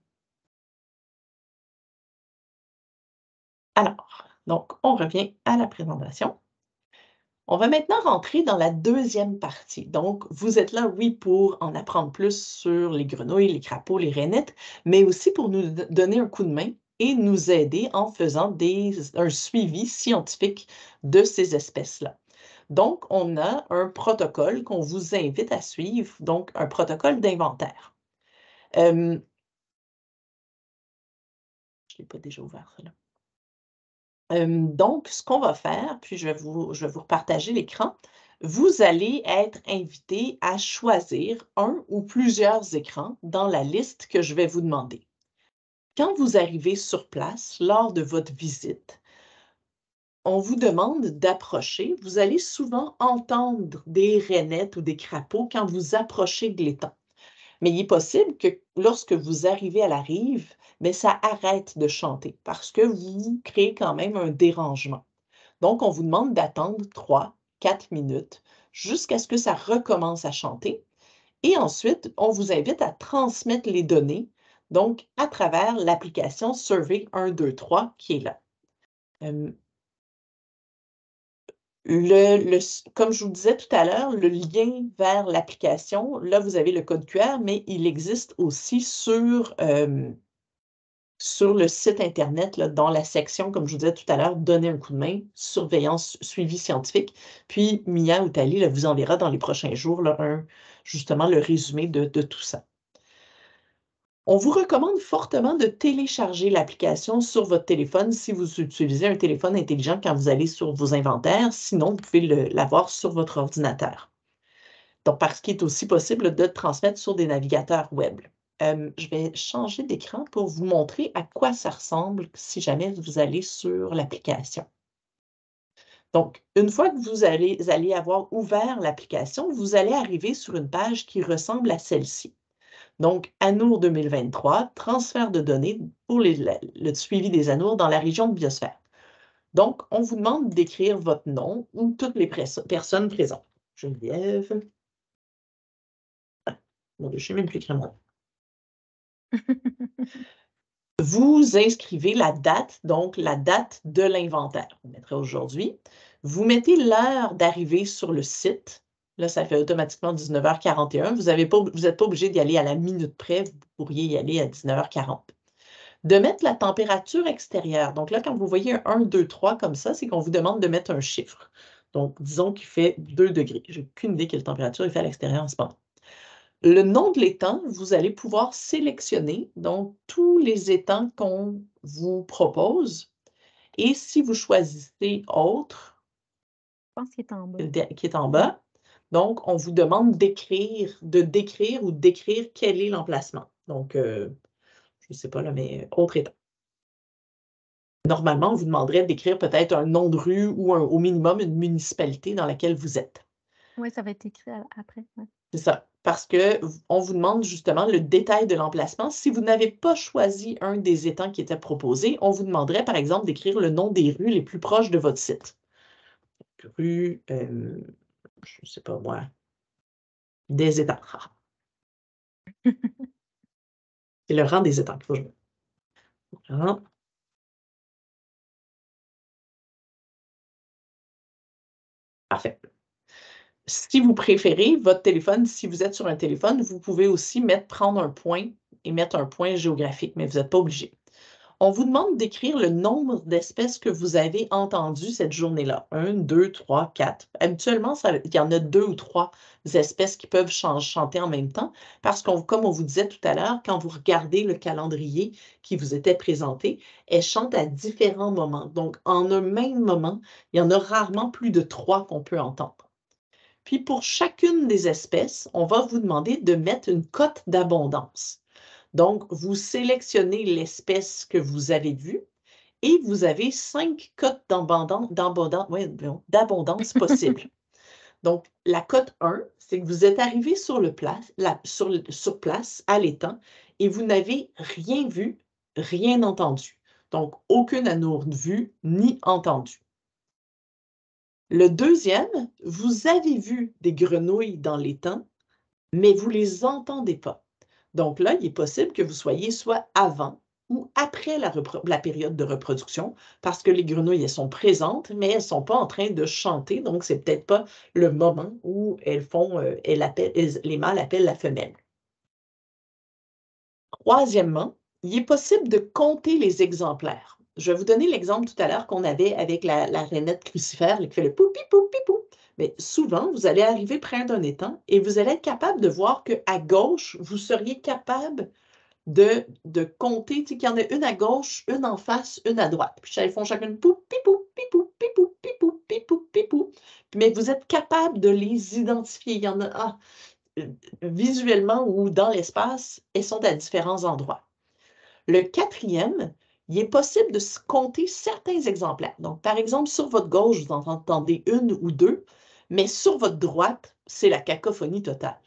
Alors, donc, on revient à la présentation. On va maintenant rentrer dans la deuxième partie. Donc, vous êtes là, oui, pour en apprendre plus sur les grenouilles, les crapauds, les rainettes, mais aussi pour nous donner un coup de main et nous aider en faisant un suivi scientifique de ces espèces-là. Donc, on a un protocole qu'on vous invite à suivre, donc un protocole d'inventaire. Je ne l'ai pas déjà ouvert, ça là. Donc, ce qu'on va faire, puis je vais vous repartager l'écran, vous allez être invité à choisir un ou plusieurs écrans dans la liste que je vais vous demander. Quand vous arrivez sur place, lors de votre visite, on vous demande d'approcher. Vous allez souvent entendre des rainettes ou des crapauds quand vous approchez de l'étang. Mais il est possible que lorsque vous arrivez à la rive, mais ça arrête de chanter parce que vous créez quand même un dérangement. Donc, on vous demande d'attendre 3-4 minutes jusqu'à ce que ça recommence à chanter. Et ensuite, on vous invite à transmettre les données, donc à travers l'application Survey 123 qui est là. Comme je vous disais tout à l'heure, le lien vers l'application, là, vous avez le code QR, mais il existe aussi sur le site Internet, là, dans la section, comme je vous disais tout à l'heure, donner un coup de main, surveillance, suivi scientifique. Puis Mia ou Thalie vous enverra dans les prochains jours là, justement le résumé de tout ça. On vous recommande fortement de télécharger l'application sur votre téléphone si vous utilisez un téléphone intelligent quand vous allez sur vos inventaires. Sinon, vous pouvez l'avoir sur votre ordinateur. Donc, parce qu'il est aussi possible de le transmettre sur des navigateurs web. Je vais changer d'écran pour vous montrer à quoi ça ressemble si jamais vous allez sur l'application. Donc, une fois que vous allez avoir ouvert l'application, vous allez arriver sur une page qui ressemble à celle-ci. Donc, ANOUR 2023, transfert de données pour le suivi des ANOUR dans la région de biosphère. Donc, on vous demande d'écrire votre nom ou toutes les personnes présentes. Geneviève. Bon, je ne sais même plus écrire mon nom. Vous inscrivez la date, donc la date de l'inventaire. On mettrait aujourd'hui. Vous mettez l'heure d'arrivée sur le site. Là, ça fait automatiquement 19h41. Vous n'êtes pas obligé d'y aller à la minute près. Vous pourriez y aller à 19h40. De mettre la température extérieure. Donc là, quand vous voyez un 1, 2, 3 comme ça, c'est qu'on vous demande de mettre un chiffre. Donc, disons qu'il fait 2 degrés. Je n'ai aucune idée quelle température il fait à l'extérieur en ce moment. Le nom de l'étang, vous allez pouvoir sélectionner donc tous les étangs qu'on vous propose. Et si vous choisissez autre, je pense qu'il est en bas. Qui est en bas, donc on vous demande de décrire ou d'écrire quel est l'emplacement. Donc, je ne sais pas là, mais autre étang. Normalement, on vous demanderait d'écrire peut-être un nom de rue ou au minimum une municipalité dans laquelle vous êtes. Oui, ça va être écrit après. Ouais. C'est ça, parce qu'on vous demande justement le détail de l'emplacement. Si vous n'avez pas choisi un des étangs qui était proposé, on vous demanderait par exemple d'écrire le nom des rues les plus proches de votre site. Rue, je ne sais pas moi, des étangs. C'est le rang des étangs qu'il faut jouer. Parfait. Si vous préférez, votre téléphone, si vous êtes sur un téléphone, vous pouvez aussi prendre un point et mettre un point géographique, mais vous n'êtes pas obligé. On vous demande d'écrire le nombre d'espèces que vous avez entendues cette journée-là. 1, 2, 3, 4. Habituellement, il y en a 2 ou 3 espèces qui peuvent chanter en même temps parce que, comme on vous disait tout à l'heure, quand vous regardez le calendrier qui vous était présenté, elles chantent à différents moments. Donc, en un même moment, il y en a rarement plus de 3 qu'on peut entendre. Puis, pour chacune des espèces, on va vous demander de mettre une cote d'abondance. Donc, vous sélectionnez l'espèce que vous avez vue et vous avez 5 cotes d'abondance possibles. Donc, la cote 1, c'est que vous êtes arrivé sur place à l'étang et vous n'avez rien vu, rien entendu. Donc, aucune anourde vue ni entendue. Le deuxième, vous avez vu des grenouilles dans l'étang, mais vous ne les entendez pas. Donc là, il est possible que vous soyez soit avant ou après la période de reproduction, parce que les grenouilles, elles sont présentes, mais elles ne sont pas en train de chanter, donc ce n'est peut-être pas le moment où les mâles appellent la femelle. Troisièmement, il est possible de compter les exemplaires. Je vais vous donner l'exemple tout à l'heure qu'on avait avec la rainette crucifère qui fait le poupi poupi pou. Mais souvent, vous allez arriver près d'un étang et vous allez être capable de voir qu'à gauche, vous seriez capable de compter, qu'il y en a une à gauche, une en face, une à droite. Puis elles font chacune poupi poupi poupi poupi poupi poupi pou. Mais vous êtes capable de les identifier. Il y en a visuellement ou dans l'espace, elles sont à différents endroits. Le quatrième, il est possible de compter certains exemplaires. Donc, par exemple, sur votre gauche, vous en entendez une ou deux, mais sur votre droite, c'est la cacophonie totale.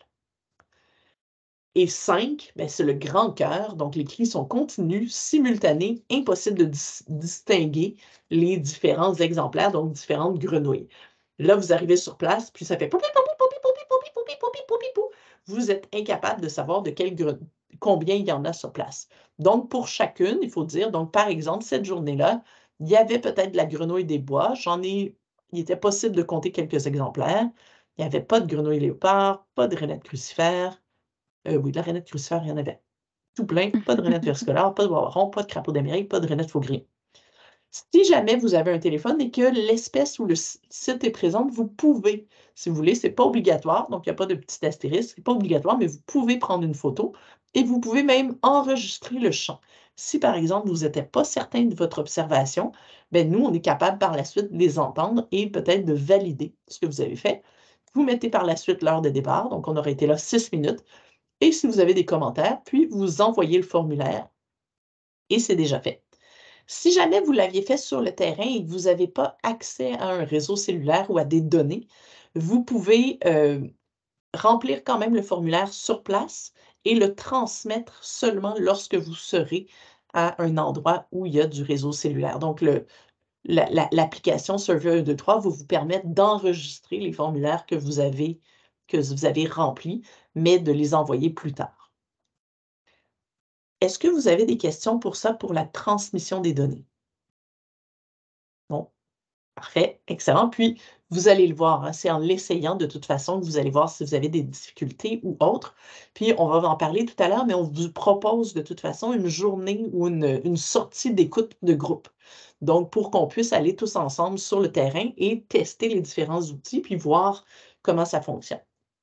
Et 5, c'est le grand chœur, donc les cris sont continus, simultanés, impossible de distinguer les différents exemplaires, donc différentes grenouilles. Là, vous arrivez sur place, puis ça fait poupi, poupi, poupi, poupi, poupi, poupi, poupi, poupi, poupi. Vous êtes incapable de savoir de combien il y en a sur place. Donc, pour chacune, il faut dire, donc par exemple, cette journée-là, il y avait peut-être de la grenouille des bois. Il était possible de compter quelques exemplaires. Il n'y avait pas de grenouille léopard, pas de rainette crucifère. Oui, de la rainette crucifère, il y en avait tout plein. Pas de rainette versicolare, pas de wawaron, pas de crapaud d'Amérique, pas de rainette faux-gris. Si jamais vous avez un téléphone et que l'espèce ou le site est présent, vous pouvez, si vous voulez, ce n'est pas obligatoire, donc il n'y a pas de petit astérisque, ce n'est pas obligatoire, mais vous pouvez prendre une photo et vous pouvez même enregistrer le chant. Si, par exemple, vous n'êtes pas certain de votre observation, nous, on est capable par la suite de les entendre et peut-être de valider ce que vous avez fait. Vous mettez par la suite l'heure de départ, donc on aurait été là 6 minutes, et si vous avez des commentaires, puis vous envoyez le formulaire et c'est déjà fait. Si jamais vous l'aviez fait sur le terrain et que vous n'avez pas accès à un réseau cellulaire ou à des données, vous pouvez remplir quand même le formulaire sur place et le transmettre seulement lorsque vous serez à un endroit où il y a du réseau cellulaire. Donc, l'application Survey 123 va vous permettre d'enregistrer les formulaires que vous avez remplis, mais de les envoyer plus tard. Est-ce que vous avez des questions pour ça, pour la transmission des données? Bon, parfait, excellent. Puis, vous allez le voir, c'est en l'essayant de toute façon que vous allez voir si vous avez des difficultés ou autres. Puis, on va en parler tout à l'heure, mais on vous propose de toute façon une journée ou une sortie d'écoute de groupe. Donc, pour qu'on puisse aller tous ensemble sur le terrain et tester les différents outils, puis voir comment ça fonctionne.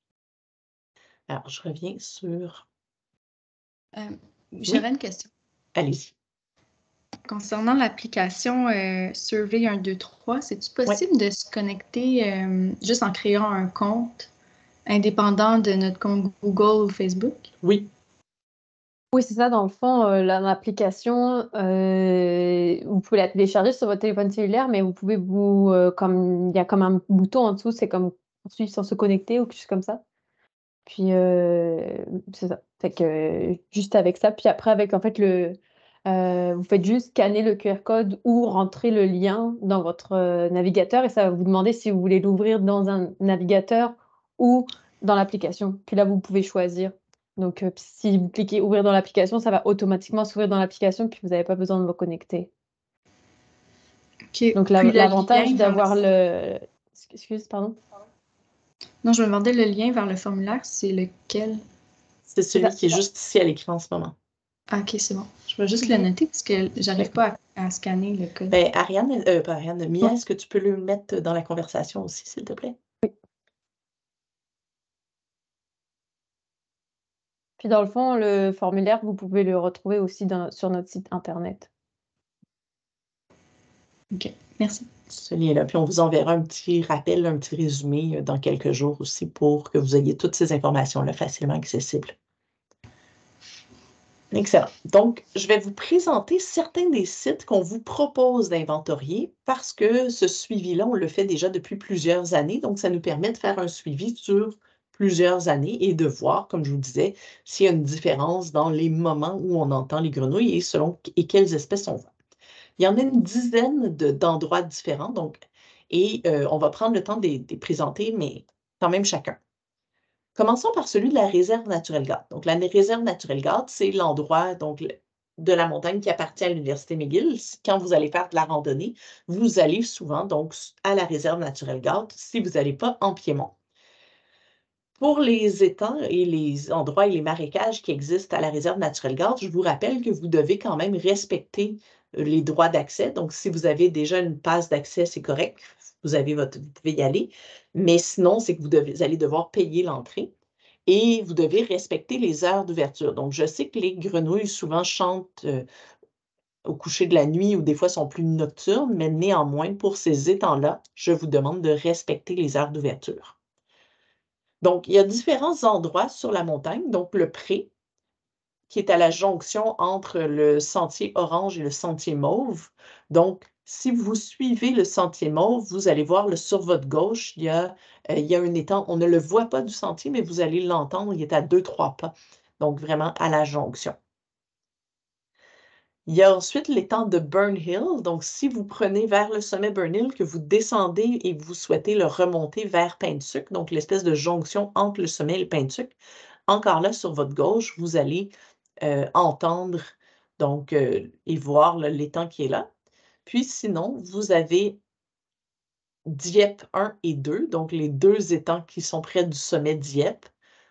Alors, je reviens sur... J'avais une question. Allez-y. Concernant l'application Survey 123, c'est-tu possible de se connecter juste en créant un compte indépendant de notre compte Google ou Facebook? Oui. Oui, c'est ça. Dans le fond, l'application, vous pouvez la télécharger sur votre téléphone cellulaire, mais vous pouvez il y a comme un bouton en dessous, c'est comme poursuivre sans se connecter ou quelque chose comme ça. Puis, c'est ça. Fait que juste avec ça, puis après avec en fait vous faites juste scanner le QR code ou rentrer le lien dans votre navigateur et ça va vous demander si vous voulez l'ouvrir dans un navigateur ou dans l'application. Puis là, vous pouvez choisir. Donc, si vous cliquez ouvrir dans l'application, ça va automatiquement s'ouvrir dans l'application, puis vous n'avez pas besoin de vous connecter. Okay. Donc, l'avantage d'avoir le... Excuse, pardon. Non, je me demandais le lien vers le formulaire, c'est lequel? C'est celui qui est juste ici à l'écran en ce moment. Ah, OK, c'est bon. Je vais juste le noter parce que j'arrive pas à scanner le code. Mia, est-ce que tu peux le mettre dans la conversation aussi, s'il te plaît? Oui. Puis dans le fond, le formulaire, vous pouvez le retrouver aussi sur notre site Internet. OK, merci. Ce lien-là. Puis on vous enverra un petit rappel, un petit résumé dans quelques jours aussi pour que vous ayez toutes ces informations-là facilement accessibles. Excellent. Donc, je vais vous présenter certains des sites qu'on vous propose d'inventorier parce que ce suivi-là, on le fait déjà depuis plusieurs années. Donc, ça nous permet de faire un suivi sur plusieurs années et de voir, comme je vous disais, s'il y a une différence dans les moments où on entend les grenouilles et selon quelles espèces on voit. Il y en a une dizaine d'endroits différents, donc, et on va prendre le temps de les présenter, mais quand même chacun. Commençons par celui de la réserve naturelle Galt. Donc, la réserve naturelle Galt, c'est l'endroit de la montagne qui appartient à l'Université McGill. Quand vous allez faire de la randonnée, vous allez souvent donc à la réserve naturelle Galt si vous n'allez pas en Piémont. Pour les étangs et les endroits et les marécages qui existent à la réserve naturelle Galt, je vous rappelle que vous devez quand même respecter les droits d'accès. Donc, si vous avez déjà une passe d'accès, c'est correct. Vous pouvez y aller. Mais sinon, c'est que vous allez devoir payer l'entrée et vous devez respecter les heures d'ouverture. Donc, je sais que les grenouilles souvent chantent au coucher de la nuit ou des fois sont plus nocturnes, mais néanmoins, pour ces étangs-là, je vous demande de respecter les heures d'ouverture. Donc, il y a différents endroits sur la montagne. Donc, le pré, qui est à la jonction entre le sentier orange et le sentier mauve. Donc, si vous suivez le sentier mauve, vous allez voir sur votre gauche, il y a un étang. On ne le voit pas du sentier, mais vous allez l'entendre. Il est à 2-3 pas. Donc, vraiment à la jonction. Il y a ensuite l'étang de Burn Hill. Donc, si vous prenez vers le sommet Burn Hill, que vous descendez et vous souhaitez le remonter vers Paintuc, donc l'espèce de jonction entre le sommet et le Paintuc, encore là, sur votre gauche, vous allez entendre donc, et voir l'étang qui est là. Puis sinon, vous avez Dieppe 1 et 2, donc les deux étangs qui sont près du sommet Dieppe.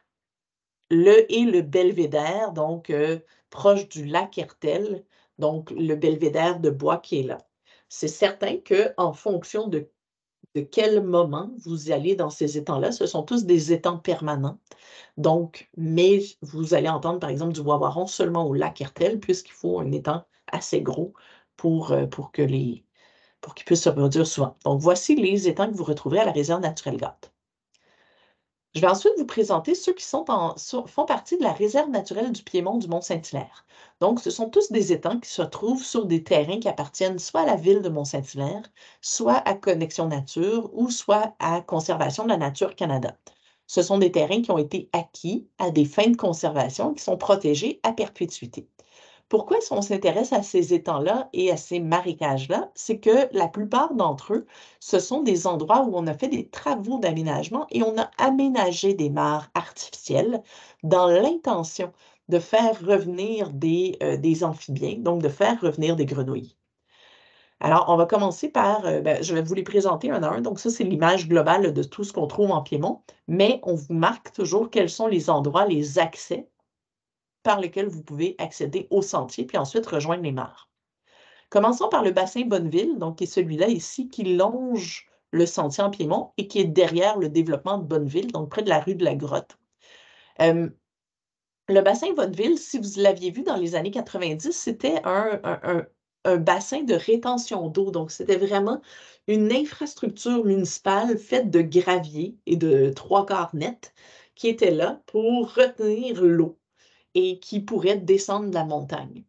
Le belvédère, donc proche du lac Hertel, donc le belvédère de bois qui est là. C'est certain qu'en fonction de quel moment vous allez dans ces étangs-là, ce sont tous des étangs permanents. Donc, mais vous allez entendre, par exemple, du wawaron seulement au lac Hertel, puisqu'il faut un étang assez gros pour qu'ils puissent se reproduire souvent. Donc, voici les étangs que vous retrouverez à la réserve naturelle Galt. Je vais ensuite vous présenter ceux qui font partie de la réserve naturelle du Piémont du Mont-Saint-Hilaire. Donc, ce sont tous des étangs qui se trouvent sur des terrains qui appartiennent soit à la ville de Mont-Saint-Hilaire, soit à Connexion Nature ou soit à Conservation de la Nature Canada. Ce sont des terrains qui ont été acquis à des fins de conservation qui sont protégés à perpétuité. Pourquoi on s'intéresse à ces étangs-là et à ces marécages-là? C'est que la plupart d'entre eux, ce sont des endroits où on a fait des travaux d'aménagement et on a aménagé des mares artificielles dans l'intention de faire revenir des amphibiens, donc de faire revenir des grenouilles. Alors, on va commencer par, je vais vous les présenter un à un. Donc, ça, c'est l'image globale de tout ce qu'on trouve en Piémont, mais on vous marque toujours quels sont les endroits, les accès par lesquels vous pouvez accéder au sentier, puis ensuite rejoindre les mares. Commençons par le bassin Bonneville, donc qui est celui-là ici, qui longe le sentier en Piémont et qui est derrière le développement de Bonneville, donc près de la rue de la Grotte. Le bassin Bonneville, si vous l'aviez vu dans les années 90, c'était un bassin de rétention d'eau. Donc, c'était vraiment une infrastructure municipale faite de gravier et de 3/4 net qui était là pour retenir l'eau et qui pourrait descendre de la montagne.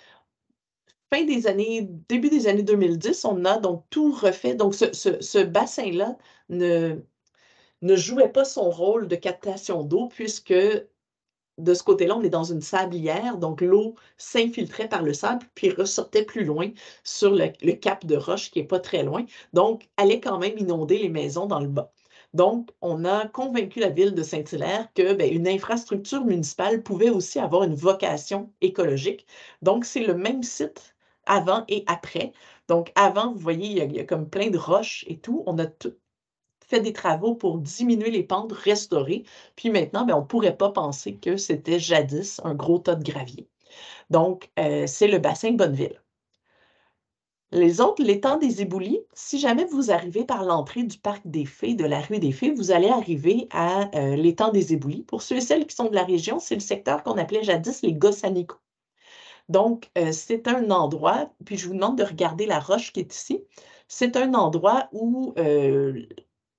Début des années 2010, on a donc tout refait. Donc, ce bassin-là ne jouait pas son rôle de captation d'eau puisque de ce côté-là, on est dans une sablière, donc l'eau s'infiltrait par le sable puis ressortait plus loin sur le cap de roche qui n'est pas très loin. Donc, allait quand même inonder les maisons dans le bas. Donc, on a convaincu la ville de Saint-Hilaire que une infrastructure municipale pouvait aussi avoir une vocation écologique. Donc, c'est le même site avant et après. Donc, avant, vous voyez, il y a comme plein de roches et tout. On a fait des travaux pour diminuer les pentes, restaurer. Puis maintenant, on ne pourrait pas penser que c'était jadis un gros tas de gravier. Donc, c'est le bassin Bonneville. Les autres, l'étang des Éboulis, si jamais vous arrivez par l'entrée du Parc des Fées, de la rue des Fées, vous allez arriver à l'étang des Éboulis. Pour ceux et celles qui sont de la région, c'est le secteur qu'on appelait jadis les Gossanicots. Donc, c'est un endroit, puis je vous demande de regarder la roche qui est ici. C'est un endroit où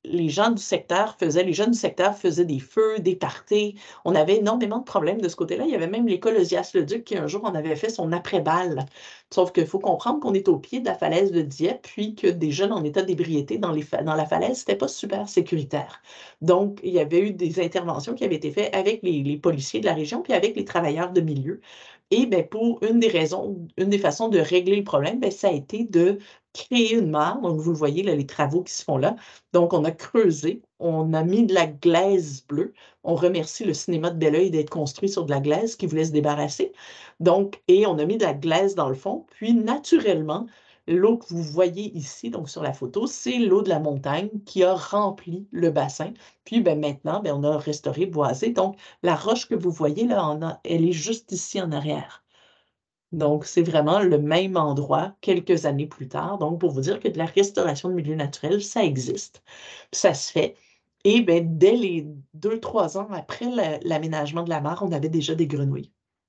les jeunes du secteur faisaient des feux, des parties. On avait énormément de problèmes de ce côté-là. Il y avait même l'école Osias-le-Duc qui, un jour, on avait fait son après-balle. Sauf qu'il faut comprendre qu'on est au pied de la falaise de Dieppe, puis que des jeunes en état d'ébriété dans la falaise, c'était pas super sécuritaire. Donc, il y avait eu des interventions qui avaient été faites avec les policiers de la région, puis avec les travailleurs de milieu. Et bien, pour une des façons de régler le problème, bien, ça a été de créer une mare. Donc, vous le voyez, là, les travaux qui se font là. Donc, on a creusé, on a mis de la glaise bleue. On remercie le cinéma de Belleuil d'être construit sur de la glaise qui voulait se débarrasser. Donc, et on a mis de la glaise dans le fond. Puis, naturellement, l'eau que vous voyez ici, donc sur la photo, c'est l'eau de la montagne qui a rempli le bassin. Puis, ben, maintenant, ben, on a restauré, boisé. Donc, la roche que vous voyez là, elle est juste ici en arrière. Donc, c'est vraiment le même endroit quelques années plus tard. Donc, pour vous dire que de la restauration de milieux naturels, ça existe, puis ça se fait. Et bien, dès les 2-3 ans après l'aménagement de la mare, on avait déjà des grenouilles.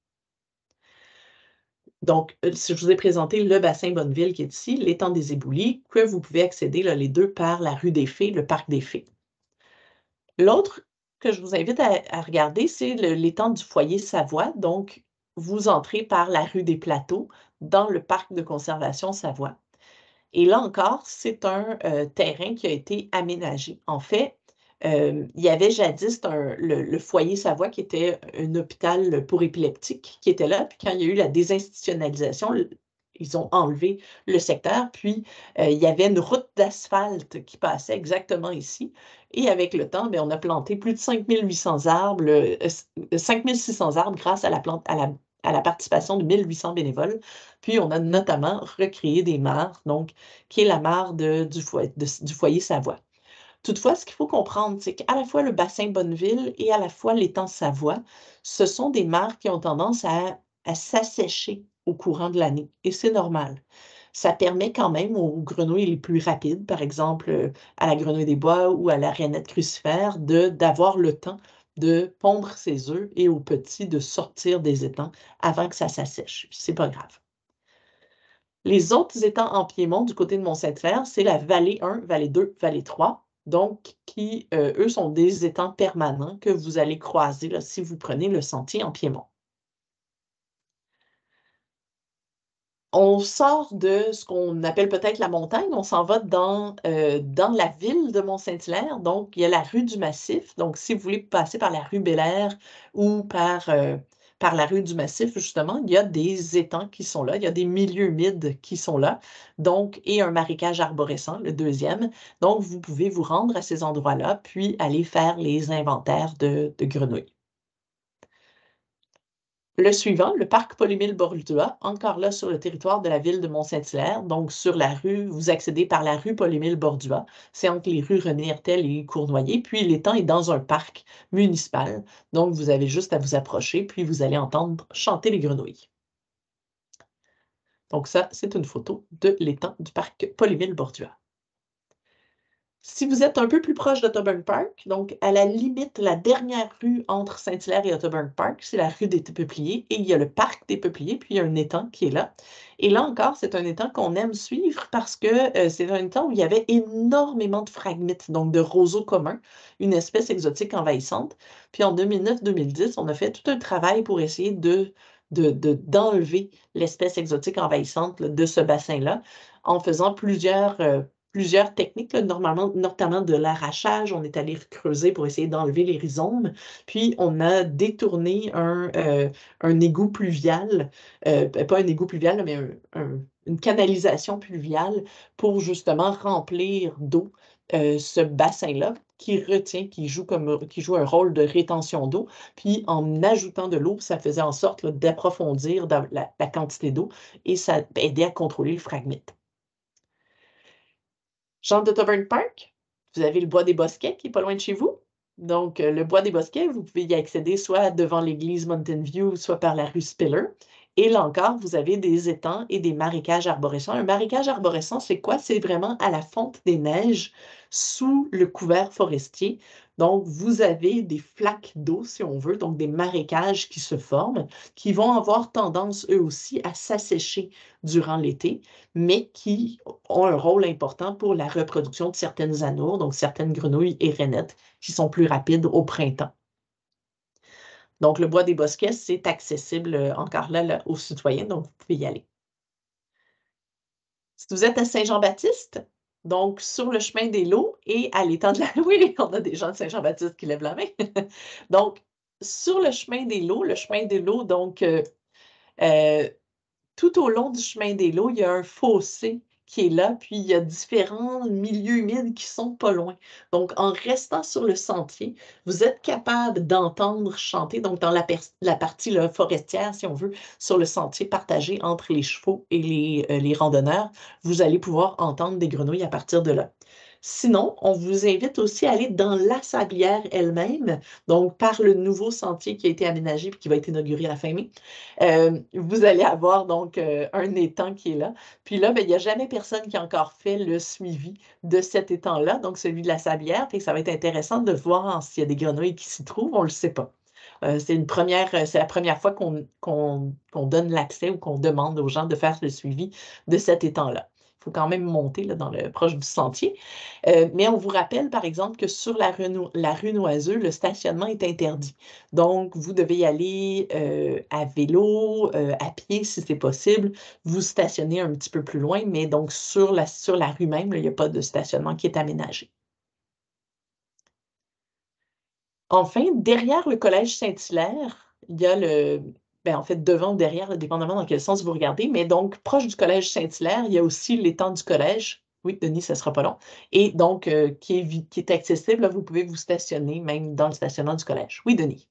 Donc, si je vous ai présenté le bassin Bonneville qui est ici, l'étang des Éboulis, que vous pouvez accéder là, les deux par la rue des Fées, le parc des Fées. L'autre que je vous invite à regarder, c'est l'étang du foyer Savoie. Donc, vous entrez par la rue des Plateaux dans le parc de conservation Savoie. Et là encore, c'est un terrain qui a été aménagé. En fait, il y avait jadis le foyer Savoie qui était un hôpital pour épileptiques qui était là. Puis quand il y a eu la désinstitutionnalisation, ils ont enlevé le secteur. Puis il y avait une route d'asphalte qui passait exactement ici. Et avec le temps, bien, on a planté plus de 5800 arbres, 5600 arbres grâce à la participation de 1800 bénévoles. Puis, on a notamment recréé des mares, donc, qui est la mare du foyer Savoie. Toutefois, ce qu'il faut comprendre, c'est qu'à la fois le bassin Bonneville et à la fois l'étang Savoie, ce sont des mares qui ont tendance à s'assécher au courant de l'année. Et c'est normal. Ça permet quand même aux grenouilles les plus rapides, par exemple à la grenouille des bois ou à la rainette crucifère, d'avoir le temps de pondre ses œufs et aux petits de sortir des étangs avant que ça s'assèche. C'est pas grave. Les autres étangs en Piémont, du côté de Mont-Sainte-Claire, c'est la vallée 1, vallée 2, vallée 3, donc qui, eux, sont des étangs permanents que vous allez croiser là, si vous prenez le sentier en Piémont. On sort de ce qu'on appelle peut-être la montagne, on s'en va dans la ville de Mont-Saint-Hilaire. Donc, il y a la rue du Massif. Donc, si vous voulez passer par la rue Bel-Air ou par la rue du Massif, justement, il y a des étangs qui sont là, il y a des milieux humides qui sont là, donc, et un marécage arborescent, le deuxième. Donc, vous pouvez vous rendre à ces endroits-là, puis aller faire les inventaires de grenouilles. Le suivant, le parc Paul-Émile-Bordua, encore là sur le territoire de la ville de Mont-Saint-Hilaire, donc sur la rue, vous accédez par la rue Paul-Émile-Bordua, c'est entre les rues René-Hertel et Cournoyer, puis l'étang est dans un parc municipal, donc vous avez juste à vous approcher, puis vous allez entendre chanter les grenouilles. Donc ça, c'est une photo de l'étang du parc Paul-Émile-Bordua. Si vous êtes un peu plus proche d'Otterburn Park, donc à la limite, la dernière rue entre Saint-Hilaire et Otterburn Park, c'est la rue des Peupliers et il y a le parc des Peupliers, puis il y a un étang qui est là. Et là encore, c'est un étang qu'on aime suivre parce que c'est un étang où il y avait énormément de phragmites, donc de roseaux communs, une espèce exotique envahissante. Puis en 2009-2010, on a fait tout un travail pour essayer d'enlever l'espèce exotique envahissante là, de ce bassin-là en faisant plusieurs techniques, là, notamment de l'arrachage. On est allé creuser pour essayer d'enlever les rhizomes. Puis, on a détourné un égout pluvial, pas un égout pluvial, mais une canalisation pluviale pour justement remplir d'eau ce bassin-là qui joue un rôle de rétention d'eau. Puis, en ajoutant de l'eau, ça faisait en sorte d'approfondir la quantité d'eau et ça aidait à contrôler le fragmite. Jean d'Otterburn Park, vous avez le bois des Bosquets qui est pas loin de chez vous. Donc, le bois des Bosquets, vous pouvez y accéder soit devant l'église Mountain View, soit par la rue Spiller. Et là encore, vous avez des étangs et des marécages arborescents. Un marécage arborescent, c'est quoi? C'est vraiment à la fonte des neiges, sous le couvert forestier, Donc, vous avez des flaques d'eau, si on veut, donc des marécages qui se forment, qui vont avoir tendance, eux aussi, à s'assécher durant l'été, mais qui ont un rôle important pour la reproduction de certaines anoures, donc certaines grenouilles et rainettes, qui sont plus rapides au printemps. Donc, le bois des Bosquets, c'est accessible encore là, aux citoyens, donc vous pouvez y aller. Si vous êtes à Saint-Jean-Baptiste, donc sur le chemin des Lots et à l'étang de la... Oui, on a des gens de Saint-Jean-Baptiste qui lèvent la main. Donc, sur le chemin des Lots, donc, tout au long du chemin des Lots, il y a un fossé qui est là, puis il y a différents milieux humides qui sont pas loin. Donc, en restant sur le sentier, vous êtes capable d'entendre chanter, donc dans la partie là, forestière, si on veut, sur le sentier partagé entre les chevaux et les randonneurs, vous allez pouvoir entendre des grenouilles à partir de là. Sinon, on vous invite aussi à aller dans la sablière elle-même, donc par le nouveau sentier qui a été aménagé et qui va être inauguré à la fin mai. Vous allez avoir donc un étang qui est là. Puis là, ben, il n'y a jamais personne qui a encore fait le suivi de cet étang-là, donc celui de la sablière. Puis ça va être intéressant de voir s'il y a des grenouilles qui s'y trouvent, on ne le sait pas. C'est la première fois qu'on donne l'accès ou qu'on demande aux gens de faire le suivi de cet étang-là. Il faut quand même monter là, proche du sentier. Mais on vous rappelle, par exemple, que sur la rue Noiseux, le stationnement est interdit. Donc, vous devez y aller à vélo, à pied si c'est possible. Vous stationnez un petit peu plus loin, mais donc sur la rue même, là, il n'y a pas de stationnement qui est aménagé. Enfin, derrière le collège Saint-Hilaire, il y a en fait, devant ou derrière, là, dépendamment dans quel sens vous regardez, mais donc, proche du collège Saint-Hilaire, il y a aussi l'étang du collège. Oui, Denis, ça ne sera pas long. Et donc, qui est accessible, là, vous pouvez vous stationner même dans le stationnement du collège. Oui, Denis.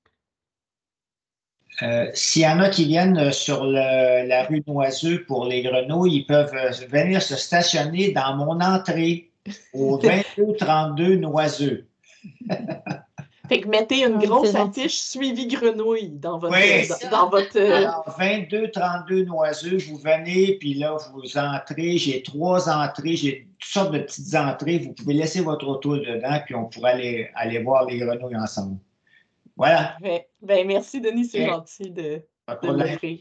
S'il y en a qui viennent sur la rue Noiseux pour les grenouilles, ils peuvent venir se stationner dans mon entrée au 2232 Noiseux. Fait que mettez une grosse c'est gentil. affiche suivi grenouille dans votre. Oui. dans votre Alors, 2232 Noiseux, vous venez, puis là, vous entrez. J'ai 3 entrées, j'ai toutes sortes de petites entrées. Vous pouvez laisser votre auto dedans, puis on pourra aller voir les grenouilles ensemble. Voilà. Ben, merci, Denis, c'est Et- gentil Pas de de problème. l'offrir.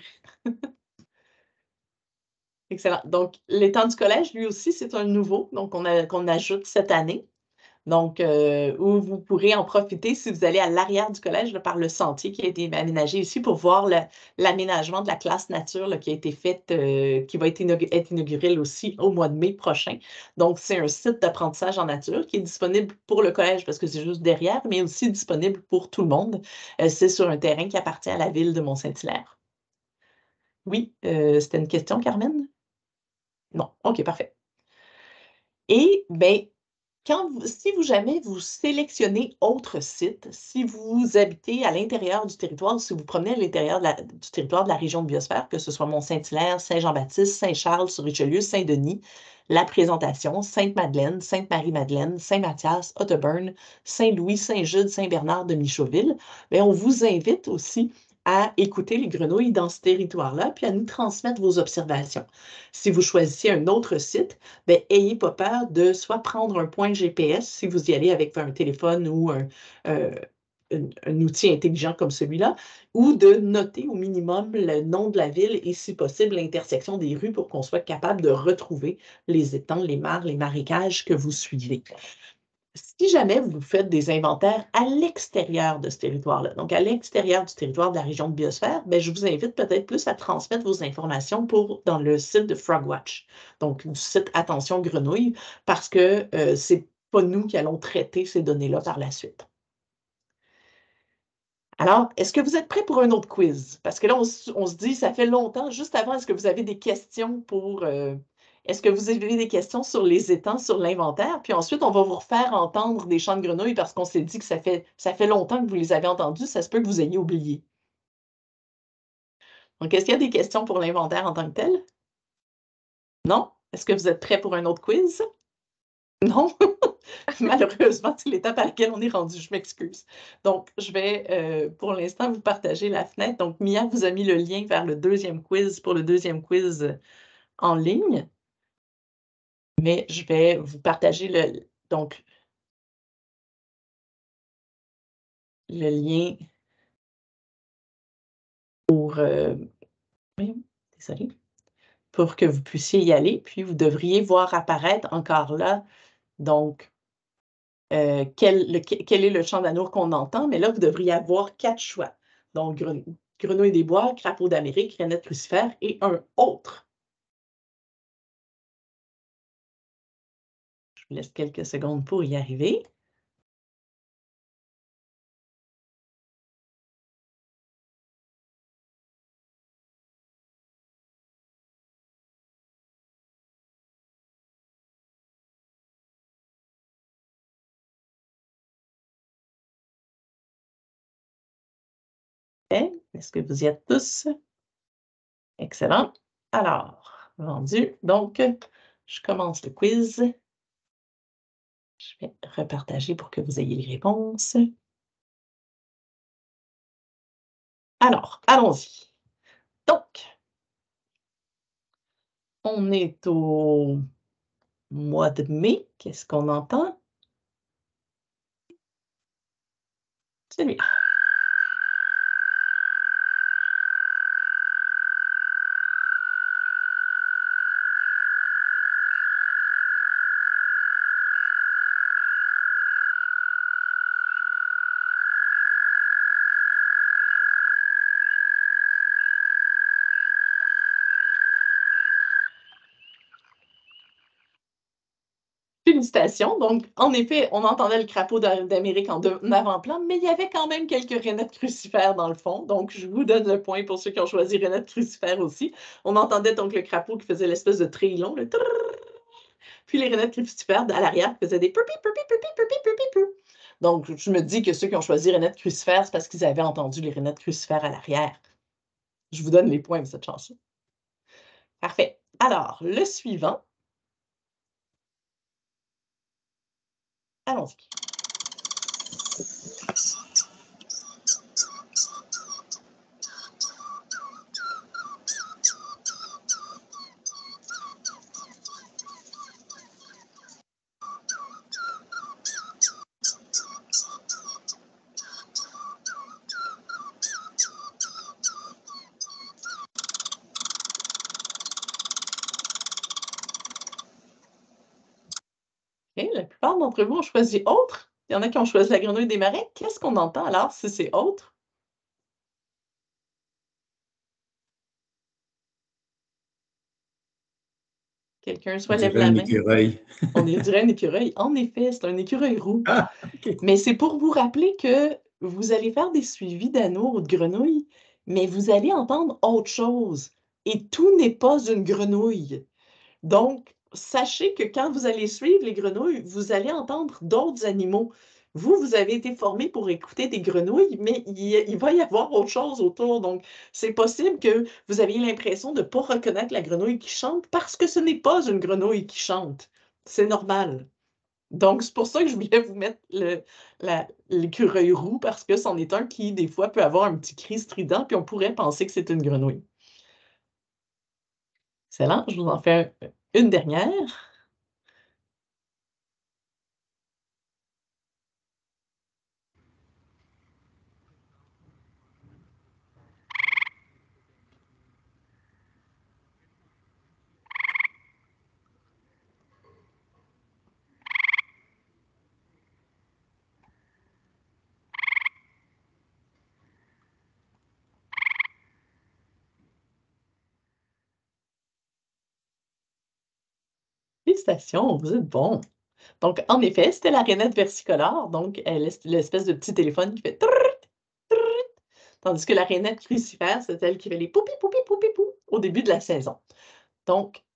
Excellent. Donc, l'étang du collège, lui aussi, c'est un nouveau, donc qu'on ajoute cette année. Donc, où vous pourrez en profiter si vous allez à l'arrière du collège là, par le sentier qui a été aménagé ici pour voir l'aménagement de la classe nature là, qui a été faite, qui va être inaugurée aussi au mois de mai prochain. Donc, c'est un site d'apprentissage en nature qui est disponible pour le collège parce que c'est juste derrière, mais aussi disponible pour tout le monde. C'est sur un terrain qui appartient à la ville de Mont-Saint-Hilaire. Oui, c'était une question, Carmen? Non. OK, parfait. Et, bien, si jamais vous sélectionnez autre site, si vous habitez à l'intérieur du territoire, si vous promenez à l'intérieur du territoire de la région de Biosphère, que ce soit Mont-Saint-Hilaire, Saint-Jean-Baptiste, Saint-Charles, sur Richelieu, Saint-Denis, La Présentation, Sainte-Madeleine, Sainte-Marie-Madeleine, Saint-Mathias, Otterburn, Saint-Louis, Saint-Jude, Saint-Bernard de Michauville, bien, on vous invite aussi à écouter les grenouilles dans ce territoire-là, puis à nous transmettre vos observations. Si vous choisissez un autre site, bien, ayez pas peur de soit prendre un point GPS si vous y allez avec un téléphone ou un outil intelligent comme celui-là, ou de noter au minimum le nom de la ville et, si possible, l'intersection des rues pour qu'on soit capable de retrouver les étangs, les mares, les marécages que vous suivez. Si jamais vous faites des inventaires à l'extérieur de ce territoire-là, donc à l'extérieur du territoire de la région de Biosphère, bien, je vous invite peut-être plus à transmettre vos informations dans le site de Frogwatch, donc du site Attention Grenouille, parce que c'est pas nous qui allons traiter ces données-là par la suite. Alors, est-ce que vous êtes prêts pour un autre quiz? Parce que là, on se dit, ça fait longtemps. Juste avant, est-ce que vous avez des questions est-ce que vous avez des questions sur les étangs, sur l'inventaire? Puis ensuite, on va vous refaire entendre des chants de grenouilles parce qu'on s'est dit que ça fait longtemps que vous les avez entendus. Ça se peut que vous ayez oublié. Donc, est-ce qu'il y a des questions pour l'inventaire en tant que tel? Non? Est-ce que vous êtes prêts pour un autre quiz? Non? Malheureusement, c'est l'étape à laquelle on est rendu, je m'excuse. Donc, je vais pour l'instant vous partager la fenêtre. Donc, Mia vous a mis le lien vers le deuxième quiz pour le deuxième quiz en ligne. Mais je vais vous partager donc le lien pour, désolée, pour que vous puissiez y aller. Puis, vous devriez voir apparaître encore là, donc, quel est le chant d'amour qu'on entend. Mais là, vous devriez avoir 4 choix. Donc, Grenouille des bois, Crapaud d'Amérique, Rainette crucifère et un autre. Je vous laisse quelques secondes pour y arriver. Est-ce que vous y êtes tous? Excellent. Alors, vendu. Donc, je commence le quiz. Je vais repartager pour que vous ayez les réponses. Alors, allons-y. Donc, on est au mois de mai. Qu'est-ce qu'on entend? Celui-là. Félicitations. Donc, en effet, on entendait le crapaud d'Amérique en avant-plan, mais il y avait quand même quelques rainettes crucifères dans le fond. Donc, je vous donne le point pour ceux qui ont choisi rainettes crucifères aussi. On entendait donc le crapaud qui faisait l'espèce de trillon, le trrrr. Puis les rainettes crucifères à l'arrière faisaient des pupi, pupi, pupi, pupi, pupi, pupi. Donc, je me dis que ceux qui ont choisi rainettes crucifères, c'est parce qu'ils avaient entendu les rainettes crucifères à l'arrière. Je vous donne les points de cette chanson. Parfait. Alors, le suivant. Allons-y. Okay, la plupart d'entre vous ont choisi autre. Il y en a qui ont choisi la grenouille des marais. Qu'est-ce qu'on entend alors si c'est autre? Quelqu'un se lève la main. Écureuil. On dirait un écureuil. En effet, c'est un écureuil roux. Ah, OK. Mais c'est pour vous rappeler que vous allez faire des suivis d'anneaux ou de grenouilles, mais vous allez entendre autre chose. Et tout n'est pas une grenouille. Donc, sachez que quand vous allez suivre les grenouilles, vous allez entendre d'autres animaux. Vous avez été formé pour écouter des grenouilles, mais il va y avoir autre chose autour. Donc, c'est possible que vous aviez l'impression de ne pas reconnaître la grenouille qui chante parce que ce n'est pas une grenouille qui chante. C'est normal. Donc, c'est pour ça que je voulais vous mettre l'écureuil roux parce que c'en est un qui, des fois, peut avoir un petit cri strident, puis on pourrait penser que c'est une grenouille. Excellent. Je vous en fais une dernière. Félicitations, vous êtes bon. Donc, en effet, c'était la rainette versicolore, donc l'espèce de petit téléphone qui fait trrrt, trrrt, tandis que la rainette crucifère, c'est elle qui fait les poupi, poupi, poupi, pou au début de la saison. Donc,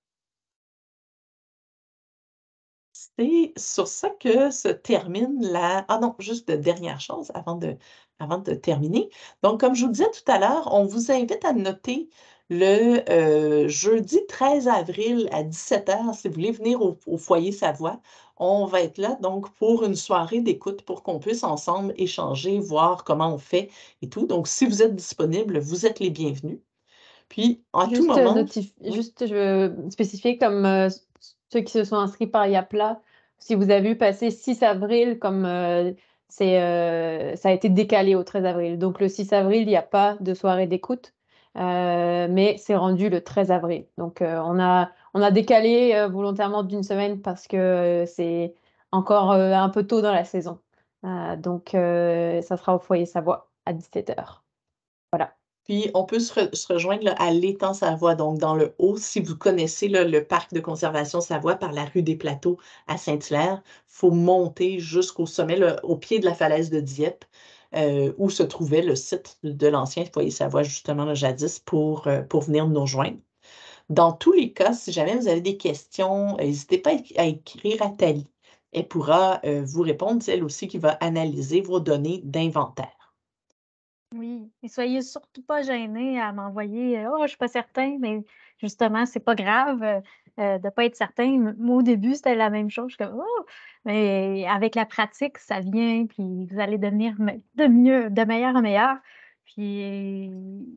c'est sur ça que se termine la... Ah non, juste de dernière chose avant de terminer. Donc, comme je vous disais tout à l'heure, on vous invite à noter le jeudi 13 avril à 17h, si vous voulez venir au foyer Savoie. On va être là donc pour une soirée d'écoute pour qu'on puisse ensemble échanger, voir comment on fait et tout. Donc, si vous êtes disponible, vous êtes les bienvenus. Puis, à tout moment... Juste, je veux spécifier comme ceux qui se sont inscrits par Yapla, si vous avez vu passer 6 avril comme ça a été décalé au 13 avril. Donc, le 6 avril, il n'y a pas de soirée d'écoute, mais c'est rendu le 13 avril. Donc, on a décalé volontairement d'une semaine parce que c'est encore un peu tôt dans la saison. Donc, ça sera au foyer Savoie à 17h. Voilà. Puis, on peut se rejoindre là, à l'étang Savoie, donc dans le haut. Si vous connaissez là, le parc de conservation Savoie par la rue des Plateaux à Saint-Hilaire, il faut monter jusqu'au sommet, là, au pied de la falaise de Dieppe, où se trouvait le site de l'ancien foyer Savoie, justement, là, jadis, pour venir nous rejoindre. Dans tous les cas, si jamais vous avez des questions, n'hésitez pas à écrire à Thalie. Elle pourra vous répondre, c'est elle aussi qui va analyser vos données d'inventaire. Oui, et soyez surtout pas gênés à m'envoyer « Oh, je suis pas certain », mais justement, c'est pas grave de pas être certain. Moi, au début, c'était la même chose. Je suis comme « Oh », mais avec la pratique, ça vient, puis vous allez devenir de meilleur en meilleur. Puis,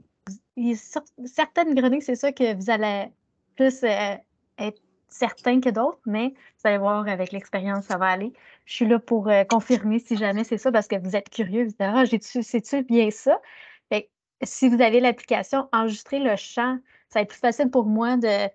certaines grenouilles, c'est ça que vous allez plus être certain que d'autres, mais vous allez voir, avec l'expérience, ça va aller. Je suis là pour confirmer si jamais c'est ça, parce que vous êtes curieux. Vous dites, ah, c'est-tu bien ça? Fait que si vous avez l'application, enregistrez le champ. Ça va être plus facile pour moi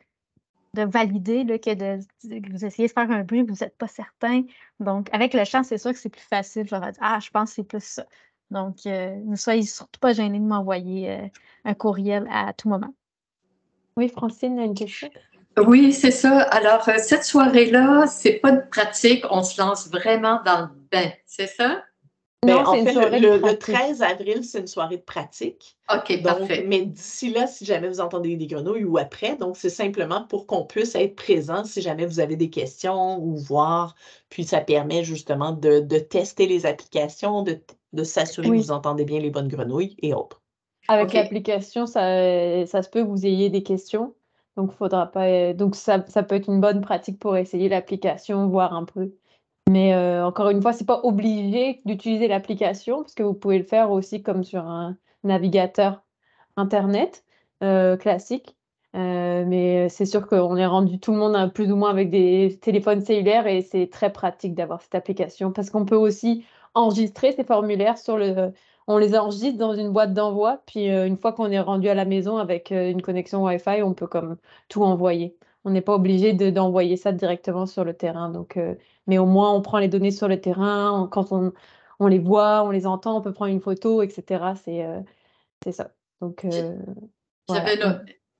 de valider là, que vous essayez de faire un bruit, vous n'êtes pas certain. Donc, avec le champ, c'est sûr que c'est plus facile. Je vais dire, ah, je pense que c'est plus ça. Donc, ne soyez surtout pas gênés de m'envoyer un courriel à tout moment. Oui, Francine a une question. Oui, c'est ça. Alors, cette soirée-là, c'est pas de pratique, on se lance vraiment dans le bain, c'est ça? Ben, Non, en c'est une fait, soirée le pratique. 13 avril, c'est une soirée de pratique. OK, Donc, parfait. mais d'ici là, si jamais vous entendez des grenouilles ou après, donc c'est simplement pour qu'on puisse être présent si jamais vous avez des questions ou voir. Puis ça permet justement de tester les applications, de s'assurer que Oui. vous entendez bien les bonnes grenouilles et autres. Avec OK. l'application, ça se peut que vous ayez des questions. Donc, faudra pas. Donc, ça peut être une bonne pratique pour essayer l'application, voir un peu. Mais encore une fois, c'est pas obligé d'utiliser l'application, parce que vous pouvez le faire aussi comme sur un navigateur Internet classique. Mais c'est sûr qu'on est rendu tout le monde plus ou moins avec des téléphones cellulaires, et c'est très pratique d'avoir cette application, parce qu'on peut aussi enregistrer ces formulaires on les enregistre dans une boîte d'envoi, puis une fois qu'on est rendu à la maison avec une connexion Wi-Fi, on peut comme tout envoyer. On n'est pas obligé d'envoyer ça directement sur le terrain. Donc, mais au moins, on prend les données sur le terrain. Quand on les voit, on les entend, on peut prendre une photo, etc. C'est ça. Donc, J'avais voilà.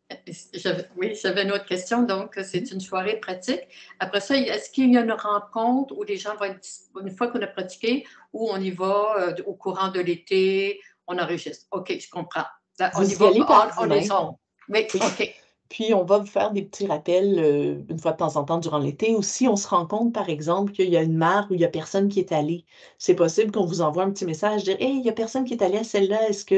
j'avais une autre question. Donc, c'est une soirée pratique. Après ça, est-ce qu'il y a une rencontre où les gens vont être, une fois qu'on a pratiqué, où on y va au courant de l'été, on enregistre? OK, je comprends. Là, on Vous y y va, allez par on les vous-même. sent. Oui, Oui. OK. Puis, on va vous faire des petits rappels une fois de temps en temps durant l'été. Ou si on se rend compte, par exemple, qu'il y a une mare où il n'y a personne qui est allé, c'est possible qu'on vous envoie un petit message, dire « Hey, il n'y a personne qui est allé à celle-là. Est-ce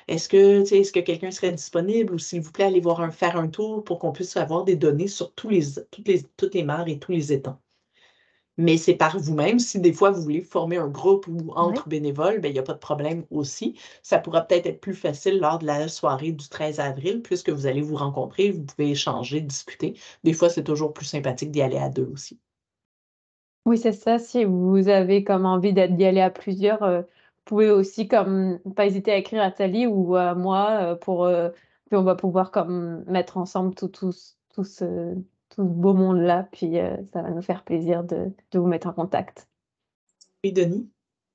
que quelqu'un serait disponible? Ou s'il vous plaît, allez faire un tour pour qu'on puisse avoir des données sur toutes les mares et tous les étangs. » Mais c'est par vous-même. Si des fois, vous voulez former un groupe ou entre bénévoles, ben, il n'y a pas de problème aussi. Ça pourra peut-être être plus facile lors de la soirée du 13 avril, puisque vous allez vous rencontrer, vous pouvez échanger, discuter. Des fois, c'est toujours plus sympathique d'y aller à deux aussi. Oui, c'est ça. Si vous avez comme envie d'y aller à plusieurs, vous pouvez aussi comme pas hésiter à écrire à Thalie ou à moi puis on va pouvoir comme mettre ensemble tout ce beau monde-là. Puis ça va nous faire plaisir de vous mettre en contact. Oui, Denis?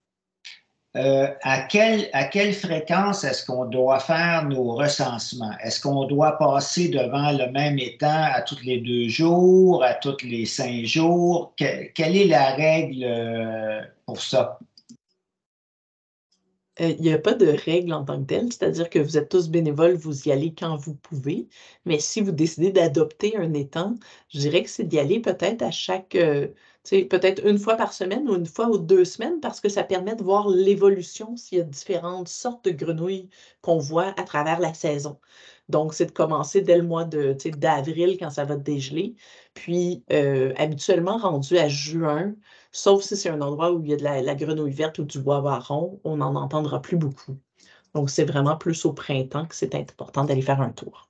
À quelle fréquence est-ce qu'on doit faire nos recensements? Est-ce qu'on doit passer devant le même étang à tous les 2 jours, à tous les 5 jours? Quelle est la règle pour ça? Il n'y a pas de règle en tant que telle, c'est-à-dire que vous êtes tous bénévoles, vous y allez quand vous pouvez. Mais si vous décidez d'adopter un étang, je dirais que c'est d'y aller peut-être à chaque, peut-être une fois par semaine ou une fois ou 2 semaines, parce que ça permet de voir l'évolution s'il y a différentes sortes de grenouilles qu'on voit à travers la saison. Donc, c'est de commencer dès le mois d'avril quand ça va dégeler. Puis, habituellement, rendu à juin, sauf si c'est un endroit où il y a de la grenouille verte ou du bois-varon, on n'en entendra plus beaucoup. Donc, c'est vraiment plus au printemps que c'est important d'aller faire un tour.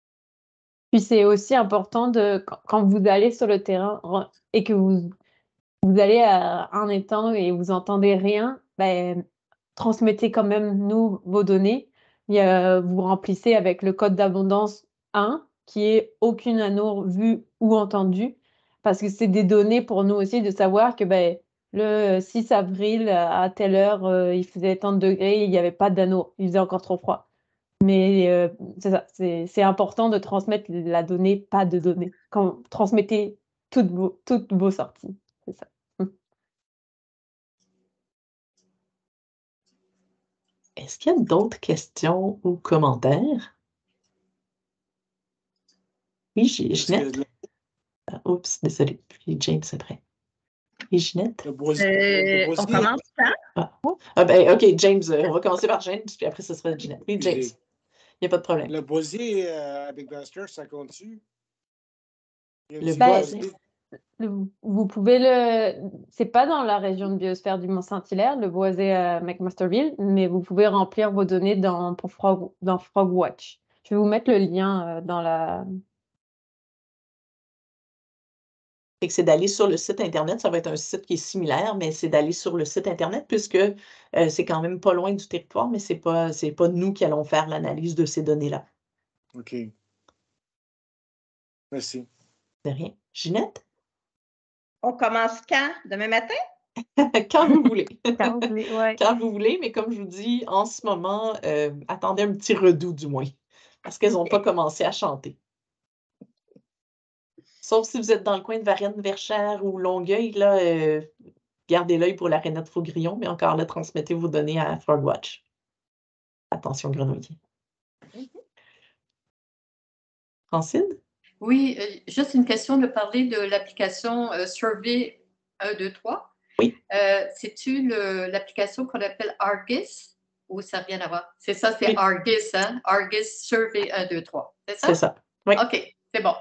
Puis c'est aussi important quand vous allez sur le terrain et que vous vous allez à un étang et vous entendez rien, ben, transmettez quand même nous vos données. Vous remplissez avec le code d'abondance 1, qui est aucune anneau vu ou entendu, parce que c'est des données pour nous aussi de savoir que ben, le 6 avril à telle heure, il faisait tant de degrés, il n'y avait pas d'anneau, il faisait encore trop froid. Mais c'est ça, c'est important de transmettre la donnée, pas de données. Quand transmettez toutes vos sorties, c'est ça. Est-ce qu'il y a d'autres questions ou commentaires? Oui, Ginette. Oups, désolé. Puis James après. Et Ginette? On commence par? OK, James, on va commencer par James, puis après, ce sera Ginette. Oui, James. Il n'y a pas de problème. Le boisier à Big Buster, ça compte-tu? Vous pouvez c'est pas dans la région de biosphère du Mont-Saint-Hilaire, le boisé à McMasterville, mais vous pouvez remplir vos données dans Frogwatch. Je vais vous mettre le lien dans la... C'est d'aller sur le site Internet. Ça va être un site qui est similaire, mais c'est d'aller sur le site Internet puisque c'est quand même pas loin du territoire, mais c'est pas nous qui allons faire l'analyse de ces données-là. OK. Merci. De rien. Ginette? On commence quand? Demain matin? Quand vous voulez. Quand vous voulez, ouais. Quand vous voulez, mais comme je vous dis, en ce moment, attendez un petit redout du moins, parce qu'elles n'ont pas commencé à chanter. Sauf si vous êtes dans le coin de Varennes, Verchères ou Longueuil, là, gardez l'œil pour l'aréna de Faugrillon, mais encore là, transmettez vos données à Frogwatch. Attention, grenouiller. Francine? Oui, juste une question de parler de l'application Survey 1, 2, 3. Oui. C'est-tu l'application qu'on appelle Argus ou ça n'a rien à voir? C'est ça, c'est oui. Argus, hein? Argus Survey 1, 2, 3. C'est ça? C'est ça. Oui. OK, c'est bon.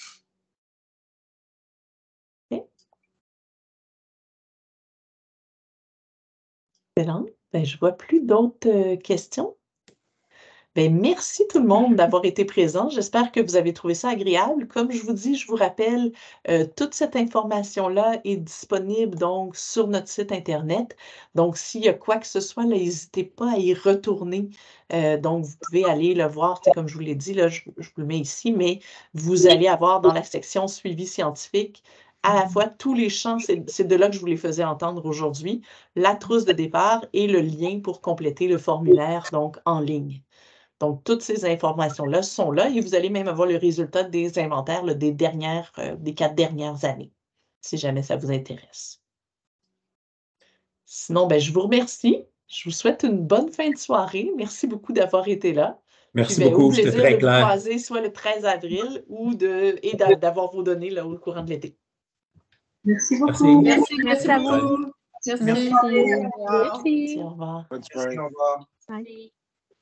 Excellent. Ben, je ne vois plus d'autres questions. Ben, merci tout le monde d'avoir été présent. J'espère que vous avez trouvé ça agréable. Comme je vous dis, je vous rappelle, toute cette information-là est disponible donc sur notre site Internet. Donc, s'il y a quoi que ce soit, n'hésitez pas à y retourner. Donc, vous pouvez aller le voir, comme je vous l'ai dit, là, je vous le mets ici, mais vous allez avoir dans la section suivi scientifique à la fois tous les champs, c'est de là que je vous les faisais entendre aujourd'hui, la trousse de départ et le lien pour compléter le formulaire donc en ligne. Donc, toutes ces informations-là sont là et vous allez même avoir le résultat des inventaires là, des 4 dernières années, si jamais ça vous intéresse. Sinon, ben, je vous remercie. Je vous souhaite une bonne fin de soirée. Merci beaucoup d'avoir été là. Merci puis, ben, beaucoup, c'était très clair. Vous croiser soit le 13 avril ou d'avoir vos données là, au courant de l'été. Merci beaucoup. Merci à vous. Merci. Merci. Au revoir. Merci, au revoir. Bye.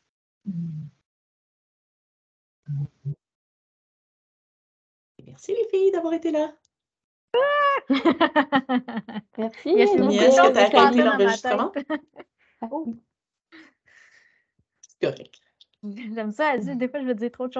Merci les filles d'avoir été là. Merci. Est-ce que tu as arrêté l'enregistrement? Oh. C'est correct. J'aime ça, elle dit, des fois je veux dire trop de choses.